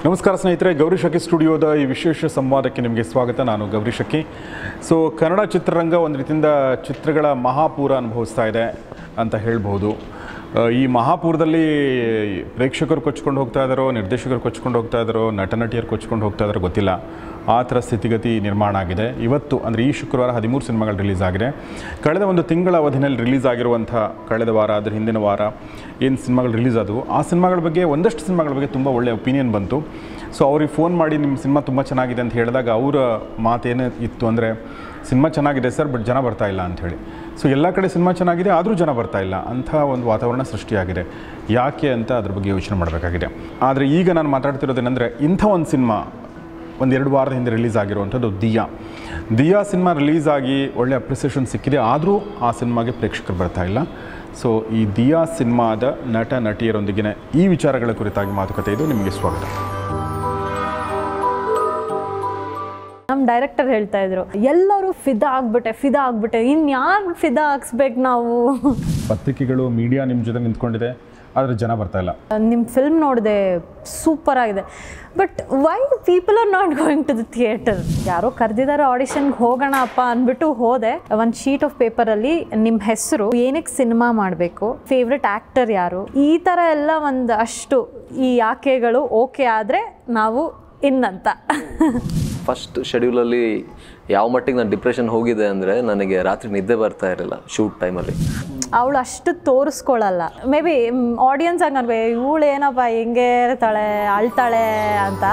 ನಮಸ್ಕಾರ ಸ್ನೇಹಿತರೆ, ಗೌರಿ ಶಕ್ಕಿ ಸ್ಟುಡಿಯೋದ ಈ ವಿಶೇಷ ಸಂವಾದಕ್ಕೆ ನಿಮಗೆ ಸ್ವಾಗತ. ನಾನು ಗೌರಿ ಶಕ್ಕಿ. ಕನ್ನಡ ಚಿತ್ರರಂಗ ಒಂದು ರೀತಿಯಿಂದ ಚಿತ್ರಗಳ ಮಹಾಪೂರ ಅನುಭವಿಸ್ತಾ ಇದೆ ಅಂತ ಹೇಳ್ಬೋದು. ಈ ಮಹಾಪೂರದಲ್ಲಿ ಪ್ರೇಕ್ಷಕರು ಕೊಚ್ಕೊಂಡು ಹೋಗ್ತಾ ಇದ್ದಾರೋ, ನಿರ್ದೇಶಕರು ಕೊಚ್ಕೊಂಡು ಹೋಗ್ತಾ ಇದ್ದಾರೋ, ನಟ ನಟಿಯರು ಕೊಚ್ಕೊಂಡು ಹೋಗ್ತಾ ಇದ್ದಾರೋ ಗೊತ್ತಿಲ್ಲ. ಆ ಥರ ಸ್ಥಿತಿಗತಿ ನಿರ್ಮಾಣ ಆಗಿದೆ. ಇವತ್ತು ಅಂದರೆ ಈ ಶುಕ್ರವಾರ 13 ಸಿನಿಮಾಗಳು ರಿಲೀಸ್ ಆಗಿದೆ. ಕಳೆದ ಒಂದು ತಿಂಗಳ ಅವಧಿನಲ್ಲಿ ರಿಲೀಸ್ ಆಗಿರುವಂಥ ಕಳೆದ ವಾರ ಅದರ ಹಿಂದಿನ ವಾರ ಏನು ಸಿನಿಮಾಗಳು ರಿಲೀಸ್ ಆದವು, ಆ ಸಿನಿಮಾಗಳ ಬಗ್ಗೆ ಒಂದಷ್ಟು ಸಿನಿಮಾಗಳ ಬಗ್ಗೆ ತುಂಬ ಒಳ್ಳೆಯ ಒಪಿನಿಯನ್ ಬಂತು. ಅವ್ರಿಗೆ ಫೋನ್ ಮಾಡಿ ನಿಮ್ಮ ಸಿನಿಮಾ ತುಂಬ ಚೆನ್ನಾಗಿದೆ ಅಂತ ಹೇಳಿದಾಗ ಅವರ ಮಾತೇನು ಇತ್ತು ಅಂದರೆ, ಸಿನಿಮಾ ಚೆನ್ನಾಗಿದೆ ಸರ್, ಬಟ್ ಜನ ಬರ್ತಾ ಇಲ್ಲ ಅಂಥೇಳಿ. ಎಲ್ಲ ಕಡೆ ಸಿನಿಮಾ ಚೆನ್ನಾಗಿದೆ, ಆದರೂ ಜನ ಬರ್ತಾ ಇಲ್ಲ ಅಂಥ ಒಂದು ವಾತಾವರಣ ಸೃಷ್ಟಿಯಾಗಿದೆ. ಯಾಕೆ ಅಂತ ಅದ್ರ ಬಗ್ಗೆ ಯೋಚನೆ ಮಾಡಬೇಕಾಗಿದೆ. ಆದರೆ ಈಗ ನಾನು ಮಾತಾಡ್ತಿರೋದೇನೆಂದರೆ, ಇಂಥ ಒಂದು ಸಿನಿಮಾ ಒಂದು 2 ವಾರದ ಹಿಂದೆ ರಿಲೀಸ್ ಆಗಿರುವಂಥದ್ದು ದಿಯಾ ಸಿನಿಮಾ ರಿಲೀಸ್ ಆಗಿ ಒಳ್ಳೆ ಅಪ್ರಿಸಿಯೇಷನ್ ಸಿಕ್ಕಿದೆ. ಆದರೂ ಆ ಸಿನಿಮಾಗೆ ಪ್ರೇಕ್ಷಕರು ಬರ್ತಾ ಇಲ್ಲ. ಈ ದಿಯಾ ಸಿನಿಮಾದ ನಟ ನಟಿಯರೊಂದಿಗಿನ ಈ ವಿಚಾರಗಳ ಕುರಿತಾಗಿ ಮಾತುಕತೆ ಇದು. ನಿಮಗೆ ಸ್ವಾಗತ. ನಮ್ಮ ಡೈರೆಕ್ಟರ್ ಹೇಳ್ತಾ ಇದ್ರು, ಎಲ್ಲರೂ ಫಿದಾ ಆಗ್ಬಿಟ್ಟೆ ಇನ್ಯಾರು ಫಿದಾ ಹಾಕ್ಸ್ಬೇಕು ನಾವು. ಪತ್ರಿಕೆಗಳು, ಮೀಡಿಯಾ ನಿಮ್ಮ ಜೊತೆ ನಿಂತ್ಕೊಂಡಿದೆ, ಆದರೆ ಜನ ಬರ್ತಾ ಇಲ್ಲ. ನಿಮ್ಮ ಫಿಲ್ಮ್ ನೋಡಿದೆ, ಸೂಪರ್ ಆಗಿದೆ, but why people are not going to the theatre? ಯಾರೋ ಕರೆದಿದ್ದಾರೆ ಆಡಿಷನ್ಗೆ ಹೋಗೋಣ ಅಪ್ಪ ಅಂದ್ಬಿಟ್ಟು ಹೋದೆ. ಒಂದು ಶೀಟ್ ಆಫ್ ಪೇಪರಲ್ಲಿ ನಿಮ್ಮ ಹೆಸರು, ಏನಕ್ಕೆ ಸಿನಿಮಾ ಮಾಡಬೇಕು, ಫೇವ್ರೆಟ್ ಆ್ಯಕ್ಟರ್ ಯಾರು, ಈ ಥರ ಎಲ್ಲ ಒಂದು ಅಷ್ಟು ಈ ಆಕೆಗಳು ಓಕೆ ಆದರೆ ನಾವು ಇನ್ನಂತ. ಫಸ್ಟ್ ಶೆಡ್ಯೂಲಲ್ಲಿ ಯಾವ ಮಟ್ಟಿಗೆ ನಾನು ಡಿಪ್ರೆಷನ್ ಹೋಗಿದೆ ಅಂದರೆ, ನನಗೆ ರಾತ್ರಿ ನಿದ್ದೆ ಬರ್ತಾ ಇರಲಿಲ್ಲ ಶೂಟ್ ಟೈಮಲ್ಲಿ. ಅವಳು ಅಷ್ಟು ತೋರಿಸ್ಕೊಳ್ಳಲ್ಲ. ಮೇ ಬಿ ಆಡಿಯನ್ಸ್ ಹಂಗನ್ಬೇ, ಇವಳು ಏನಪ್ಪ ಹಿಂಗೆ ಇರ್ತಾಳೆ, ಅಳ್ತಾಳೆ ಅಂತ.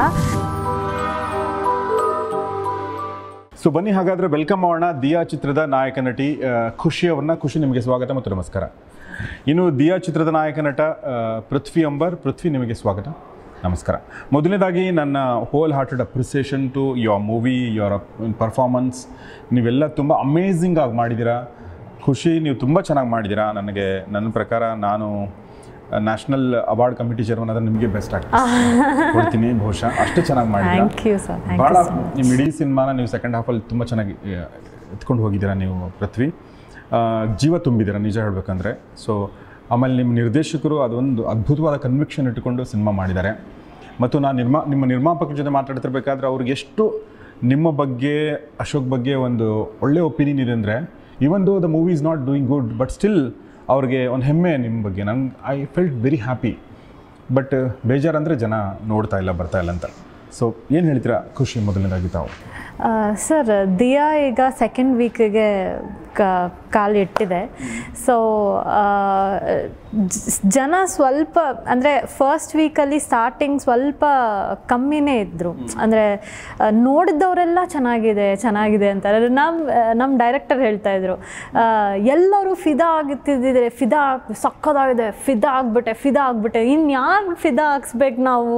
ಬನ್ನಿ ಹಾಗಾದರೆ ವೆಲ್ಕಮ್ ಮಾಡೋಣ ದಿಯಾ ಚಿತ್ರದ ನಾಯಕ ನಟಿ ಖುಷಿ ಅವ್ರನ್ನ. ಖುಷಿ, ನಿಮಗೆ ಸ್ವಾಗತ ಮತ್ತು ನಮಸ್ಕಾರ. ಇನ್ನು ದಿಯಾ ಚಿತ್ರದ ನಾಯಕ ನಟ ಪೃಥ್ವಿ ಅಂಬರ್. ಪೃಥ್ವಿ, ನಿಮಗೆ ಸ್ವಾಗತ, ನಮಸ್ಕಾರ. ಮೊದಲನೇದಾಗಿ ನನ್ನ whole hearted appreciation to your movie, your performance. ನೀವೆಲ್ಲ ತುಂಬ ಅಮೇಝಿಂಗ್ ಆಗಿ ಮಾಡಿದ್ದೀರಾ. ಖುಷಿ, ನೀವು ತುಂಬ ಚೆನ್ನಾಗಿ ಮಾಡಿದ್ದೀರಾ. ನನ್ನ ಪ್ರಕಾರ ನಾನು ನ್ಯಾಷನಲ್ ಅವಾರ್ಡ್ ಕಮಿಟಿ ಚೇರ್ಮನ್ ಆದರೆ ನಿಮಗೆ ಬೆಸ್ಟ್ ಆಕ್ಟರ್ ಕೊಡ್ತೀನಿ ಬಹುಶಃ. ಅಷ್ಟು ಚೆನ್ನಾಗಿ ಮಾಡಿದ್ದೀರಾ. ಭಾಳ ನಿಮ್ಮ ಇಡೀ ಸಿನಿಮಾನ ನೀವು ಸೆಕೆಂಡ್ ಹಾಫಲ್ಲಿ ತುಂಬ ಚೆನ್ನಾಗಿ ಎತ್ಕೊಂಡು ಹೋಗಿದ್ದೀರಾ ನೀವು ಪೃಥ್ವಿ. ಜೀವ ತುಂಬಿದ್ದೀರಾ ನಿಜ ಹೇಳಬೇಕಂದ್ರೆ. ಆಮೇಲೆ ನಿಮ್ಮ ನಿರ್ದೇಶಕರು ಅದೊಂದು ಅದ್ಭುತವಾದ ಕನ್ವಿಕ್ಷನ್ ಇಟ್ಟುಕೊಂಡು ಸಿನಿಮಾ ಮಾಡಿದ್ದಾರೆ. ಮತ್ತು ನಾನು ನಿಮ್ಮ ನಿರ್ಮಾಪಕರ ಜೊತೆ ಮಾತಾಡ್ತಿರ್ಬೇಕಾದ್ರೆ ಅವ್ರಿಗೆ ಎಷ್ಟು ನಿಮ್ಮ ಬಗ್ಗೆ, ಅಶೋಕ್ ಬಗ್ಗೆ ಒಂದು ಒಳ್ಳೆ ಒಪಿನಿಯನ್ ಇದೆ ಅಂದರೆ, even though the movie is not doing good, but still ಅವ್ರಿಗೆ ಒಂದು ಹೆಮ್ಮೆ ನಿಮ್ಮ ಬಗ್ಗೆ. I felt very happy. But ಬೇಜಾರಂದರೆ ಜನ ನೋಡ್ತಾ ಇಲ್ಲ, ಬರ್ತಾ ಇಲ್ಲ ಅಂತ. ಏನು ಹೇಳ್ತೀರಾ ಖುಷಿ, ಮೊದಲನೇದಾಗಿ ತಾವು? ಸರ್, ದಿಯಾ ಈಗ ಸೆಕೆಂಡ್ ವೀಕಿಗೆ ಕಾಲಿಟ್ಟಿದೆ. ಜನ ಸ್ವಲ್ಪ ಅಂದರೆ ಫಸ್ಟ್ ವೀಕಲ್ಲಿ ಸ್ಟಾರ್ಟಿಂಗ್ ಸ್ವಲ್ಪ ಕಮ್ಮಿನೇ ಇದ್ದರು. ಅಂದರೆ ನೋಡಿದವರೆಲ್ಲ ಚೆನ್ನಾಗಿದೆ ಅಂತಾರೆ. ನಮ್ಮ ಡೈರೆಕ್ಟರ್ ಹೇಳ್ತಾ ಇದ್ರು, ಎಲ್ಲರೂ ಫಿದಾ ಆಗುತ್ತಿದ್ದಿದ್ರೆ, ಸಕ್ಕದಾಗಿದೆ, ಫಿದಾ ಆಗ್ಬಿಟ್ಟೆ ಇನ್ಯಾರು ಫಿದಾ ಹಾಕ್ಸ್ಬೇಕು ನಾವು.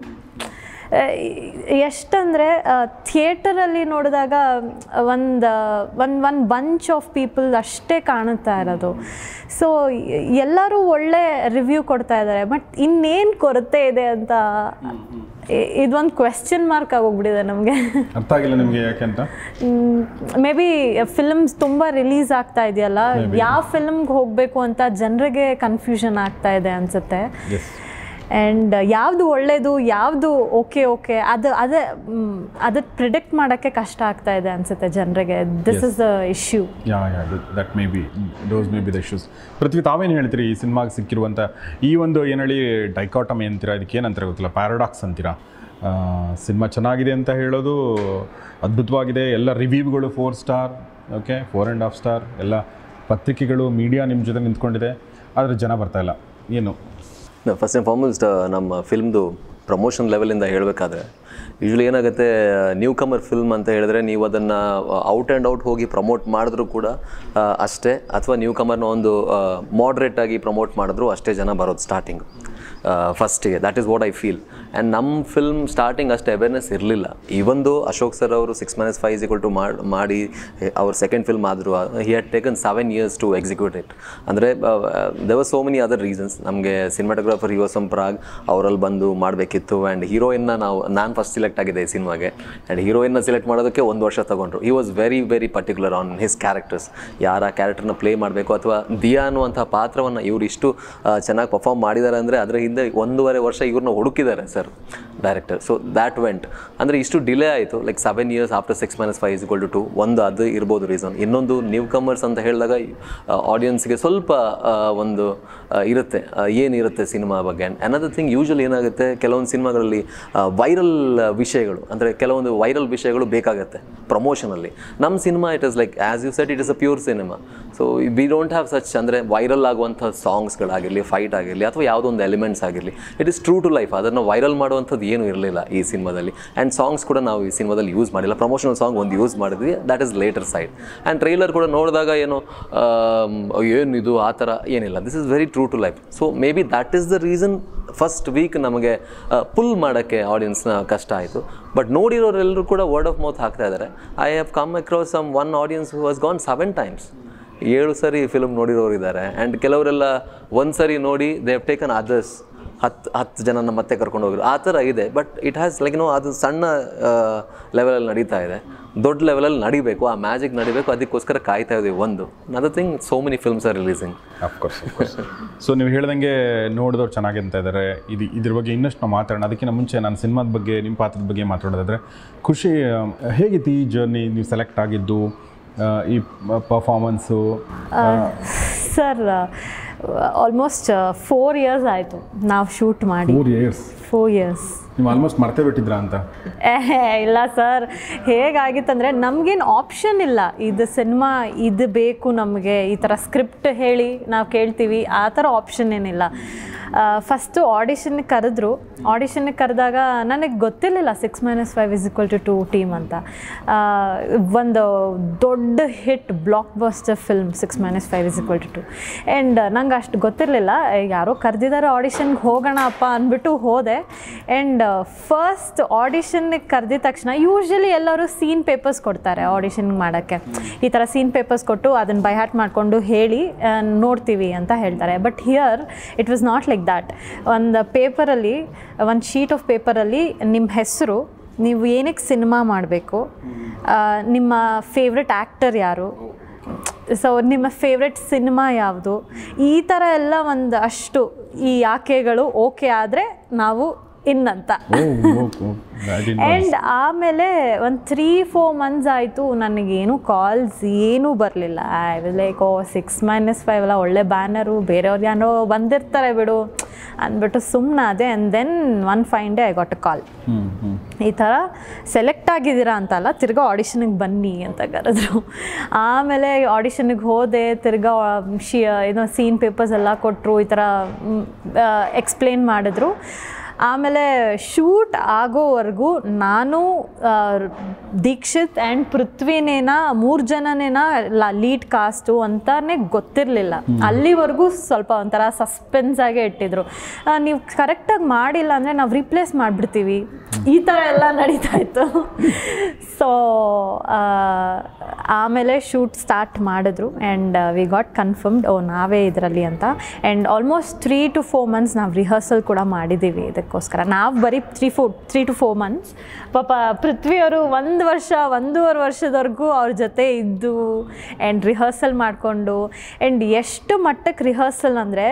ಎಷ್ಟಂದರೆ ಥಿಯೇಟರಲ್ಲಿ ನೋಡಿದಾಗ ಒಂದು ಬಂಚ್ ಆಫ್ ಪೀಪಲ್ ಅಷ್ಟೇ ಕಾಣುತ್ತಾ ಇರೋದು. ಎಲ್ಲರೂ ಒಳ್ಳೆ ರಿವ್ಯೂ ಕೊಡ್ತಾ ಇದ್ದಾರೆ, ಬಟ್ ಇನ್ನೇನು ಕೊರತೆ ಇದೆ ಅಂತ ಇದೊಂದು ಕ್ವೆಶ್ಚನ್ ಮಾರ್ಕ್ ಆಗೋಗ್ಬಿಟ್ಟಿದೆ ನಮಗೆ. ಅರ್ಥ ಆಗಿಲ್ಲ ನಿಮಗೆ ಯಾಕೆಂತ. ಮೇ ಬಿ ಫಿಲ್ಮ್ಸ್ ತುಂಬ ರಿಲೀಸ್ ಆಗ್ತಾ ಇದೆಯಲ್ಲ, ಯಾವ ಫಿಲ್ಮ್ಗೆ ಹೋಗಬೇಕು ಅಂತ ಜನರಿಗೆ ಕನ್ಫ್ಯೂಷನ್ ಆಗ್ತಾ ಇದೆ ಅನಿಸುತ್ತೆ. ಆ್ಯಂಡ್ ಯಾವುದು ಒಳ್ಳೆಯದು, ಯಾವುದು ಓಕೆ ಅದು ಪ್ರಿಡಿಕ್ಟ್ ಮಾಡೋಕ್ಕೆ ಕಷ್ಟ ಆಗ್ತಾ ಇದೆ ಅನಿಸುತ್ತೆ ಜನರಿಗೆ. This is the issue. That may be the issues. Prithvi, ತಾವೇನು ಹೇಳ್ತೀರಿ ಈ ಸಿನಿಮಾಗೆ ಸಿಕ್ಕಿರುವಂಥ ಈ ಒಂದು ಏನು ಹೇಳಿ ಡೈಕಾಟಮಿ ಅಂತೀರಾ, ಇದಕ್ಕೆ ಏನಂತಾರೆ ಗೊತ್ತಿಲ್ಲ, ಪ್ಯಾರಾಡಾಕ್ಸ್ ಅಂತೀರಾ? ಸಿನಿಮಾ ಚೆನ್ನಾಗಿದೆ ಅಂತ ಹೇಳೋದು, ಅದ್ಭುತವಾಗಿದೆ, ಎಲ್ಲ ರಿವ್ಯೂಗಳು 4 ಸ್ಟಾರ್, ಓಕೆ 4.5 ಸ್ಟಾರ್, ಎಲ್ಲ ಪತ್ರಿಕೆಗಳು, ಮೀಡಿಯಾ ನಿಮ್ಮ ಜೊತೆ ನಿಂತ್ಕೊಂಡಿದೆ, ಆದರೆ ಜನ ಬರ್ತಾ ಇಲ್ಲ. ಏನು? ಫಸ್ಟ್ ಆ್ಯಂಡ್ ಫಾರ್ಮೋಸ್ಟ್ ನಮ್ಮ ಫಿಲ್ಮ್ದು ಪ್ರಮೋಷನ್ ಲೆವೆಲಿಂದ ಹೇಳಬೇಕಾದ್ರೆ, ಯೂಶ್ವಲಿ ಏನಾಗುತ್ತೆ, ನ್ಯೂ ಕಮರ್ ಫಿಲ್ಮ್ ಅಂತ ಹೇಳಿದ್ರೆ ನೀವು ಅದನ್ನು ಔಟ್ ಆ್ಯಂಡ್ ಔಟ್ ಹೋಗಿ ಪ್ರಮೋಟ್ ಮಾಡಿದ್ರೂ ಕೂಡ ಅಷ್ಟೇ, ಅಥವಾ ನ್ಯೂ ಕಮರ್ನ ಒಂದು ಮಾಡ್ರೇಟಾಗಿ ಪ್ರಮೋಟ್ ಮಾಡಿದ್ರು ಅಷ್ಟೇ ಜನ ಬರೋದು ಸ್ಟಾರ್ಟಿಂಗ್ ಫಸ್ಟಿಗೆ. That is what I feel. And ನಮ್ಮ ಫಿಲ್ಮ್ ಸ್ಟಾರ್ಟಿಂಗ್ ಅಷ್ಟು ಅವೇರ್ನೆಸ್ ಇರಲಿಲ್ಲ. ಈವೊಂದು ಅಶೋಕ್ ಸರ್ ಅವರು 6-5 ಮಾಡಿ ಅವ್ರ ಸೆಕೆಂಡ್ ಫಿಲ್ಮ್ ಆದರೂ he had taken 7 years to execute it. ಅಂದರೆ there was so many other reasons. ನಮಗೆ ಸಿನಿಮಾಟೋಗ್ರಾಫರ್ ಯುವಸಂ ಪ್ರಾಗ್ ಅವರಲ್ಲಿ ಬಂದು ಮಾಡಬೇಕಿತ್ತು. ಆ್ಯಂಡ್ ಹೀರೋಯಿನ್ನ ನಾನು ಫಸ್ಟ್ ಸೆಲೆಕ್ಟ್ ಆಗಿದೆ ಈ ಸಿನಿಮಾಗೆ. ಆ್ಯಂಡ್ ಹೀರೋಯಿನ್ನ ಸೆಲೆಕ್ಟ್ ಮಾಡೋದಕ್ಕೆ 1 ವರ್ಷ ತೊಗೊಂಡ್ರು. He was very very particular on his characters. ಯಾರ ಕ್ಯಾರೆಕ್ಟರ್ನ ಪ್ಲೇ ಮಾಡಬೇಕು, ಅಥವಾ ದಿಯಾ ಅನ್ನುವಂಥ ಪಾತ್ರವನ್ನು ಇವರು ಇಷ್ಟು ಚೆನ್ನಾಗಿ ಪರ್ಫಾರ್ಮ್ ಮಾಡಿದ್ದಾರೆ ಅಂದರೆ ಅದರ ಹಿಂದೆ 1.5 ವರ್ಷ ಇವ್ರನ್ನ ಹುಡುಕಿದ್ದಾರೆ sir. Director. So that went ಅಂದರೆ ಇಷ್ಟು ಡಿಲೇ ಆಯಿತು, ಲೈಕ್ 7 years ಆಫ್ಟರ್ 6-5 = 2. ಒಂದು ಅದು ಇರ್ಬೋದು ರೀಸನ್. ಇನ್ನೊಂದು ನ್ಯೂ ಕಮರ್ಸ್ ಅಂತ ಹೇಳಿದಾಗ ಆಡಿಯನ್ಸ್ಗೆ ಸ್ವಲ್ಪ ಒಂದು ಇರುತ್ತೆ, ಏನಿರುತ್ತೆ ಸಿನಿಮಾ ಬಗ್ಗೆ. ಆ್ಯಂಡ್ ಅನದರ್ ಥಿಂಗ್, ಯೂಶ್ವಲಿ ಏನಾಗುತ್ತೆ, ಕೆಲವೊಂದು ಸಿನಿಮಾಗಳಲ್ಲಿ ವೈರಲ್ ವಿಷಯಗಳು, ಅಂದರೆ ಕೆಲವೊಂದು ವೈರಲ್ ವಿಷಯಗಳು ಬೇಕಾಗುತ್ತೆ ಪ್ರಮೋಷನಲ್ಲಿ. ನಮ್ಮ cinema it is like as you said, it is a pure cinema. So we don't have such, ಅಂದರೆ ವೈರಲ್ ಆಗುವಂಥ ಸಾಂಗ್ಸ್ಗಳಾಗಿರಲಿ, ಫೈಟ್ ಆಗಿರಲಿ, ಅಥವಾ ಯಾವುದೋ ಒಂದು ಎಲಿಮೆಂಟ್ಸ್ ಆಗಿರಲಿ, it is true to life. ಅದನ್ನು ವೈರಲ್ ಮಾಡುವಂಥದ್ದು ಏನೂ ಇರಲಿಲ್ಲ ಈ ಸಿನಿಮಾದಲ್ಲಿ. ಆ್ಯಂಡ್ ಸಾಂಗ್ಸ್ ಕೂಡ ನಾವು ಈ ಸಿನಿಮಾದಲ್ಲಿ ಯೂಸ್ ಮಾಡಿಲ್ಲ. ಪ್ರಮೋಷನಲ್ ಸಾಂಗ್ ಒಂದು ಯೂಸ್ ಮಾಡಿದ್ವಿ, that is later side. And trailer ಕೂಡ ನೋಡಿದಾಗ ಏನು ಏನಿದು ಆ ಥರ ಏನಿಲ್ಲ. This is very true to life. So maybe that is the reason first week ನಮಗೆ ಪುಲ್ ಮಾಡೋಕ್ಕೆ ಆಡಿಯನ್ಸ್ನ ಕಷ್ಟ ಆಯಿತು. ಬಟ್ ನೋಡಿರೋರೆಲ್ಲರೂ ಕೂಡ ವರ್ಡ್ ಆಫ್ ಮೌತ್ ಹಾಕ್ತಾ ಇದ್ದಾರೆ. I have come across one audience who has gone 7 times. 7 ಸರಿ ಫಿಲ್ಮ್ ನೋಡಿರೋರು ಇದ್ದಾರೆ. ಆ್ಯಂಡ್ ಕೆಲವರೆಲ್ಲ ಒಂದು ಸರಿ ನೋಡಿ ದೇ ಹ್ಯಾವ್ ಟೇಕನ್ ಅದರ್ಸ್, 10 ಜನನ ಮತ್ತೆ ಕರ್ಕೊಂಡು ಹೋಗಿರು, ಆ ಥರ ಇದೆ. ಬಟ್ ಇಟ್ ಹ್ಯಾಸ್ ಲೈಕ್ ಅದು ಸಣ್ಣ ಲೆವೆಲಲ್ಲಿ ನಡೀತಾ ಇದೆ. ದೊಡ್ಡ ಲೆವೆಲಲ್ಲಿ ನಡಿಬೇಕು, ಆ ಮ್ಯಾಜಿಕ್ ನಡಿಬೇಕು, ಅದಕ್ಕೋಸ್ಕರ ಕಾಯ್ತಾ ಇದ್ದೀವಿ. ಒಂದು another thing, so many films are releasing. Of course. So ನೀವು ಹೇಳ್ದಂಗೆ ನೋಡಿದವ್ರು ಚೆನ್ನಾಗಿ ಅಂತ ಇದ್ದಾರೆ. ಇದ್ರ ಬಗ್ಗೆ ಇನ್ನಷ್ಟು ನಾವು ಮಾತಾಡೋಣ. ಅದಕ್ಕಿಂತ ಮುಂಚೆ ನಾನು ಸಿನಿಮಾದ ಬಗ್ಗೆ, ನಿಮ್ಮ ಪಾತ್ರದ ಬಗ್ಗೆ ಮಾತಾಡೋದಾದರೆ, ಖುಷಿ ಹೇಗಿತ್ತು ಈ ಜರ್ನಿ, ನೀವು ಸೆಲೆಕ್ಟ್ ಆಗಿದ್ದು, ಈ ಪರ್ಫಾರ್ಮೆನ್ಸು? ಸರ್ ಆಲ್ಮೋಸ್ಟ್ 4 years ಆಯಿತು ನಾವು ಶೂಟ್ ಮಾಡಿ. 4 years. ನೀವು ಆಲ್ಮೋಸ್ಟ್ ಮರ್ತೇ ಬಿಟ್ಟಿದ್ರಾ ಅಂತ? ಇಲ್ಲ ಸರ್, ಹೇಗಾಗಿತ್ತಂದರೆ ನಮಗೇನು ಆಪ್ಷನ್ ಇಲ್ಲ. ಇದು ಸಿನಿಮಾ ಇದು ಬೇಕು ನಮಗೆ, ಈ ಥರ ಸ್ಕ್ರಿಪ್ಟ್ ಹೇಳಿ ನಾವು ಕೇಳ್ತೀವಿ, ಆ ಥರ ಆಪ್ಷನ್ ಏನಿಲ್ಲ. ಫಸ್ಟು ಆಡಿಷನ್ಗೆ ಕರೆದ್ರು. ಆಡಿಷನ್ಗೆ ಕರೆದಾಗ ನನಗೆ ಗೊತ್ತಿರಲಿಲ್ಲ 6-5 = 2 ಟೀಮ್ ಅಂತ. ಒಂದು ದೊಡ್ಡ hit blockbuster film 6-5 = 2. And ನಂಗೆ ಅಷ್ಟು ಗೊತ್ತಿರಲಿಲ್ಲ. ಯಾರೋ ಕರೆದಿದ್ದಾರೆ ಆಡಿಷನ್ಗೆ ಹೋಗೋಣ ಅಪ್ಪ ಅಂದ್ಬಿಟ್ಟು ಹೋದೆ. ಆ್ಯಂಡ್ ಫಸ್ಟ್ ಆಡಿಷನ್ಗೆ ಕರೆದಿದ ತಕ್ಷಣ ಯೂಶ್ವಲಿ ಎಲ್ಲರೂ ಸೀನ್ ಪೇಪರ್ಸ್ ಕೊಡ್ತಾರೆ ಆಡಿಷನ್ಗೆ ಮಾಡೋಕ್ಕೆ. ಈ ಥರ ಸೀನ್ ಪೇಪರ್ಸ್ ಕೊಟ್ಟು ಅದನ್ನು ಬೈ ಹಾರ್ಟ್ ಮಾಡಿಕೊಂಡು ಹೇಳಿ ನೋಡ್ತೀವಿ ಅಂತ ಹೇಳ್ತಾರೆ. But here it was not like that. ಒಂದು ಪೇಪರಲ್ಲಿ, ಒಂದು ಶೀಟ್ ಆಫ್ ಪೇಪರಲ್ಲಿ ನಿಮ್ಮ ಹೆಸರು, ನೀವು ಏನಕ್ಕೆ ಸಿನಿಮಾ ಮಾಡಬೇಕು, ನಿಮ್ಮ ಫೇವ್ರೆಟ್ ಆ್ಯಕ್ಟರ್ ಯಾರು, ಸೊ ನಿಮ್ಮ ಫೇವ್ರೆಟ್ ಸಿನಿಮಾ ಯಾವುದು, ಈ ಥರ ಎಲ್ಲ ಒಂದು ಅಷ್ಟು ಈ ಆಕೆಗಳು ಓಕೆ ಆದರೆ ನಾವು ಇನ್ನಂತ. ಆ್ಯಂಡ್ ಆಮೇಲೆ ಒಂದು 3-4 months ಆಯಿತು, ನನಗೇನು ಕಾಲ್ಸ್ ಏನೂ ಬರಲಿಲ್ಲ. ಐ ವಾಸ್ ಲೈಕ್ 6-5 ಅಲ್ಲ, ಒಳ್ಳೆ ಬ್ಯಾನರು, ಬೇರೆಯವ್ರು ಯಾರೋ ಬಂದಿರ್ತಾರೆ ಬಿಡು ಅಂದ್ಬಿಟ್ಟು ಸುಮ್ಮನೆ ಅದೇ. And then one fine day I got a call, ಈ ಥರ ಸೆಲೆಕ್ಟ್ ಆಗಿದ್ದೀರಾ ಅಂತಲ್ಲ, ತಿರ್ಗಾ ಆಡಿಷನ್ಗೆ ಬನ್ನಿ ಅಂತ ಕರೆದ್ರು. ಆಮೇಲೆ ಆಡಿಷನ್ಗೆ ಹೋದೆ. ತಿರ್ಗಾ ಏನೋ ಸೀನ್ ಪೇಪರ್ಸ್ ಎಲ್ಲ ಕೊಟ್ಟರು, ಈ ಥರ ಎಕ್ಸ್ಪ್ಲೇನ್ ಮಾಡಿದ್ರು. ಆಮೇಲೆ ಶೂಟ್ ಆಗೋವರೆಗೂ ನಾನು, ದೀಕ್ಷಿತ್ ಆ್ಯಂಡ್ ಪೃಥ್ವಿನೇನ 3 ಜನನೇನ ಲೀಡ್ ಕಾಸ್ಟು ಅಂತಾನೆ ಗೊತ್ತಿರಲಿಲ್ಲ. ಅಲ್ಲಿವರೆಗೂ ಸ್ವಲ್ಪ ಒಂಥರ ಸಸ್ಪೆನ್ಸ್ ಆಗೇ ಇಟ್ಟಿದ್ರು. ನೀವು ಕರೆಕ್ಟಾಗಿ ಮಾಡಿಲ್ಲ ಅಂದರೆ ನಾವು ರಿಪ್ಲೇಸ್ ಮಾಡಿಬಿಡ್ತೀವಿ, ಈ ಥರ ಎಲ್ಲ ನಡೀತಾ ಇತ್ತು. ಸೊ ಆಮೇಲೆ ಶೂಟ್ ಸ್ಟಾರ್ಟ್ ಮಾಡಿದ್ರು. ಆ್ಯಂಡ್ ವಿ ಗಾಟ್ ಕನ್ಫರ್ಮ್ಡ್, ನಾವೇ ಇದರಲ್ಲಿ ಅಂತ. ಆ್ಯಂಡ್ ಆಲ್ಮೋಸ್ಟ್ 3 to 4 months ನಾವು ರಿಹರ್ಸಲ್ ಕೂಡ ಮಾಡಿದ್ದೀವಿ ಇದಕ್ಕೋಸ್ಕರ. ನಾವು ಬರೀ 3 to 4 months. ಪಾಪ ಪೃಥ್ವಿಯವರು 1-1.5 ವರ್ಷದವರೆಗೂ ಅವ್ರ ಜೊತೆ ಇದ್ದು ಆ್ಯಂಡ್ ರಿಹರ್ಸಲ್ ಮಾಡಿಕೊಂಡು. ಆ್ಯಂಡ್ ಎಷ್ಟು ಮಟ್ಟಕ್ಕೆ ರಿಹರ್ಸಲ್ ಅಂದರೆ,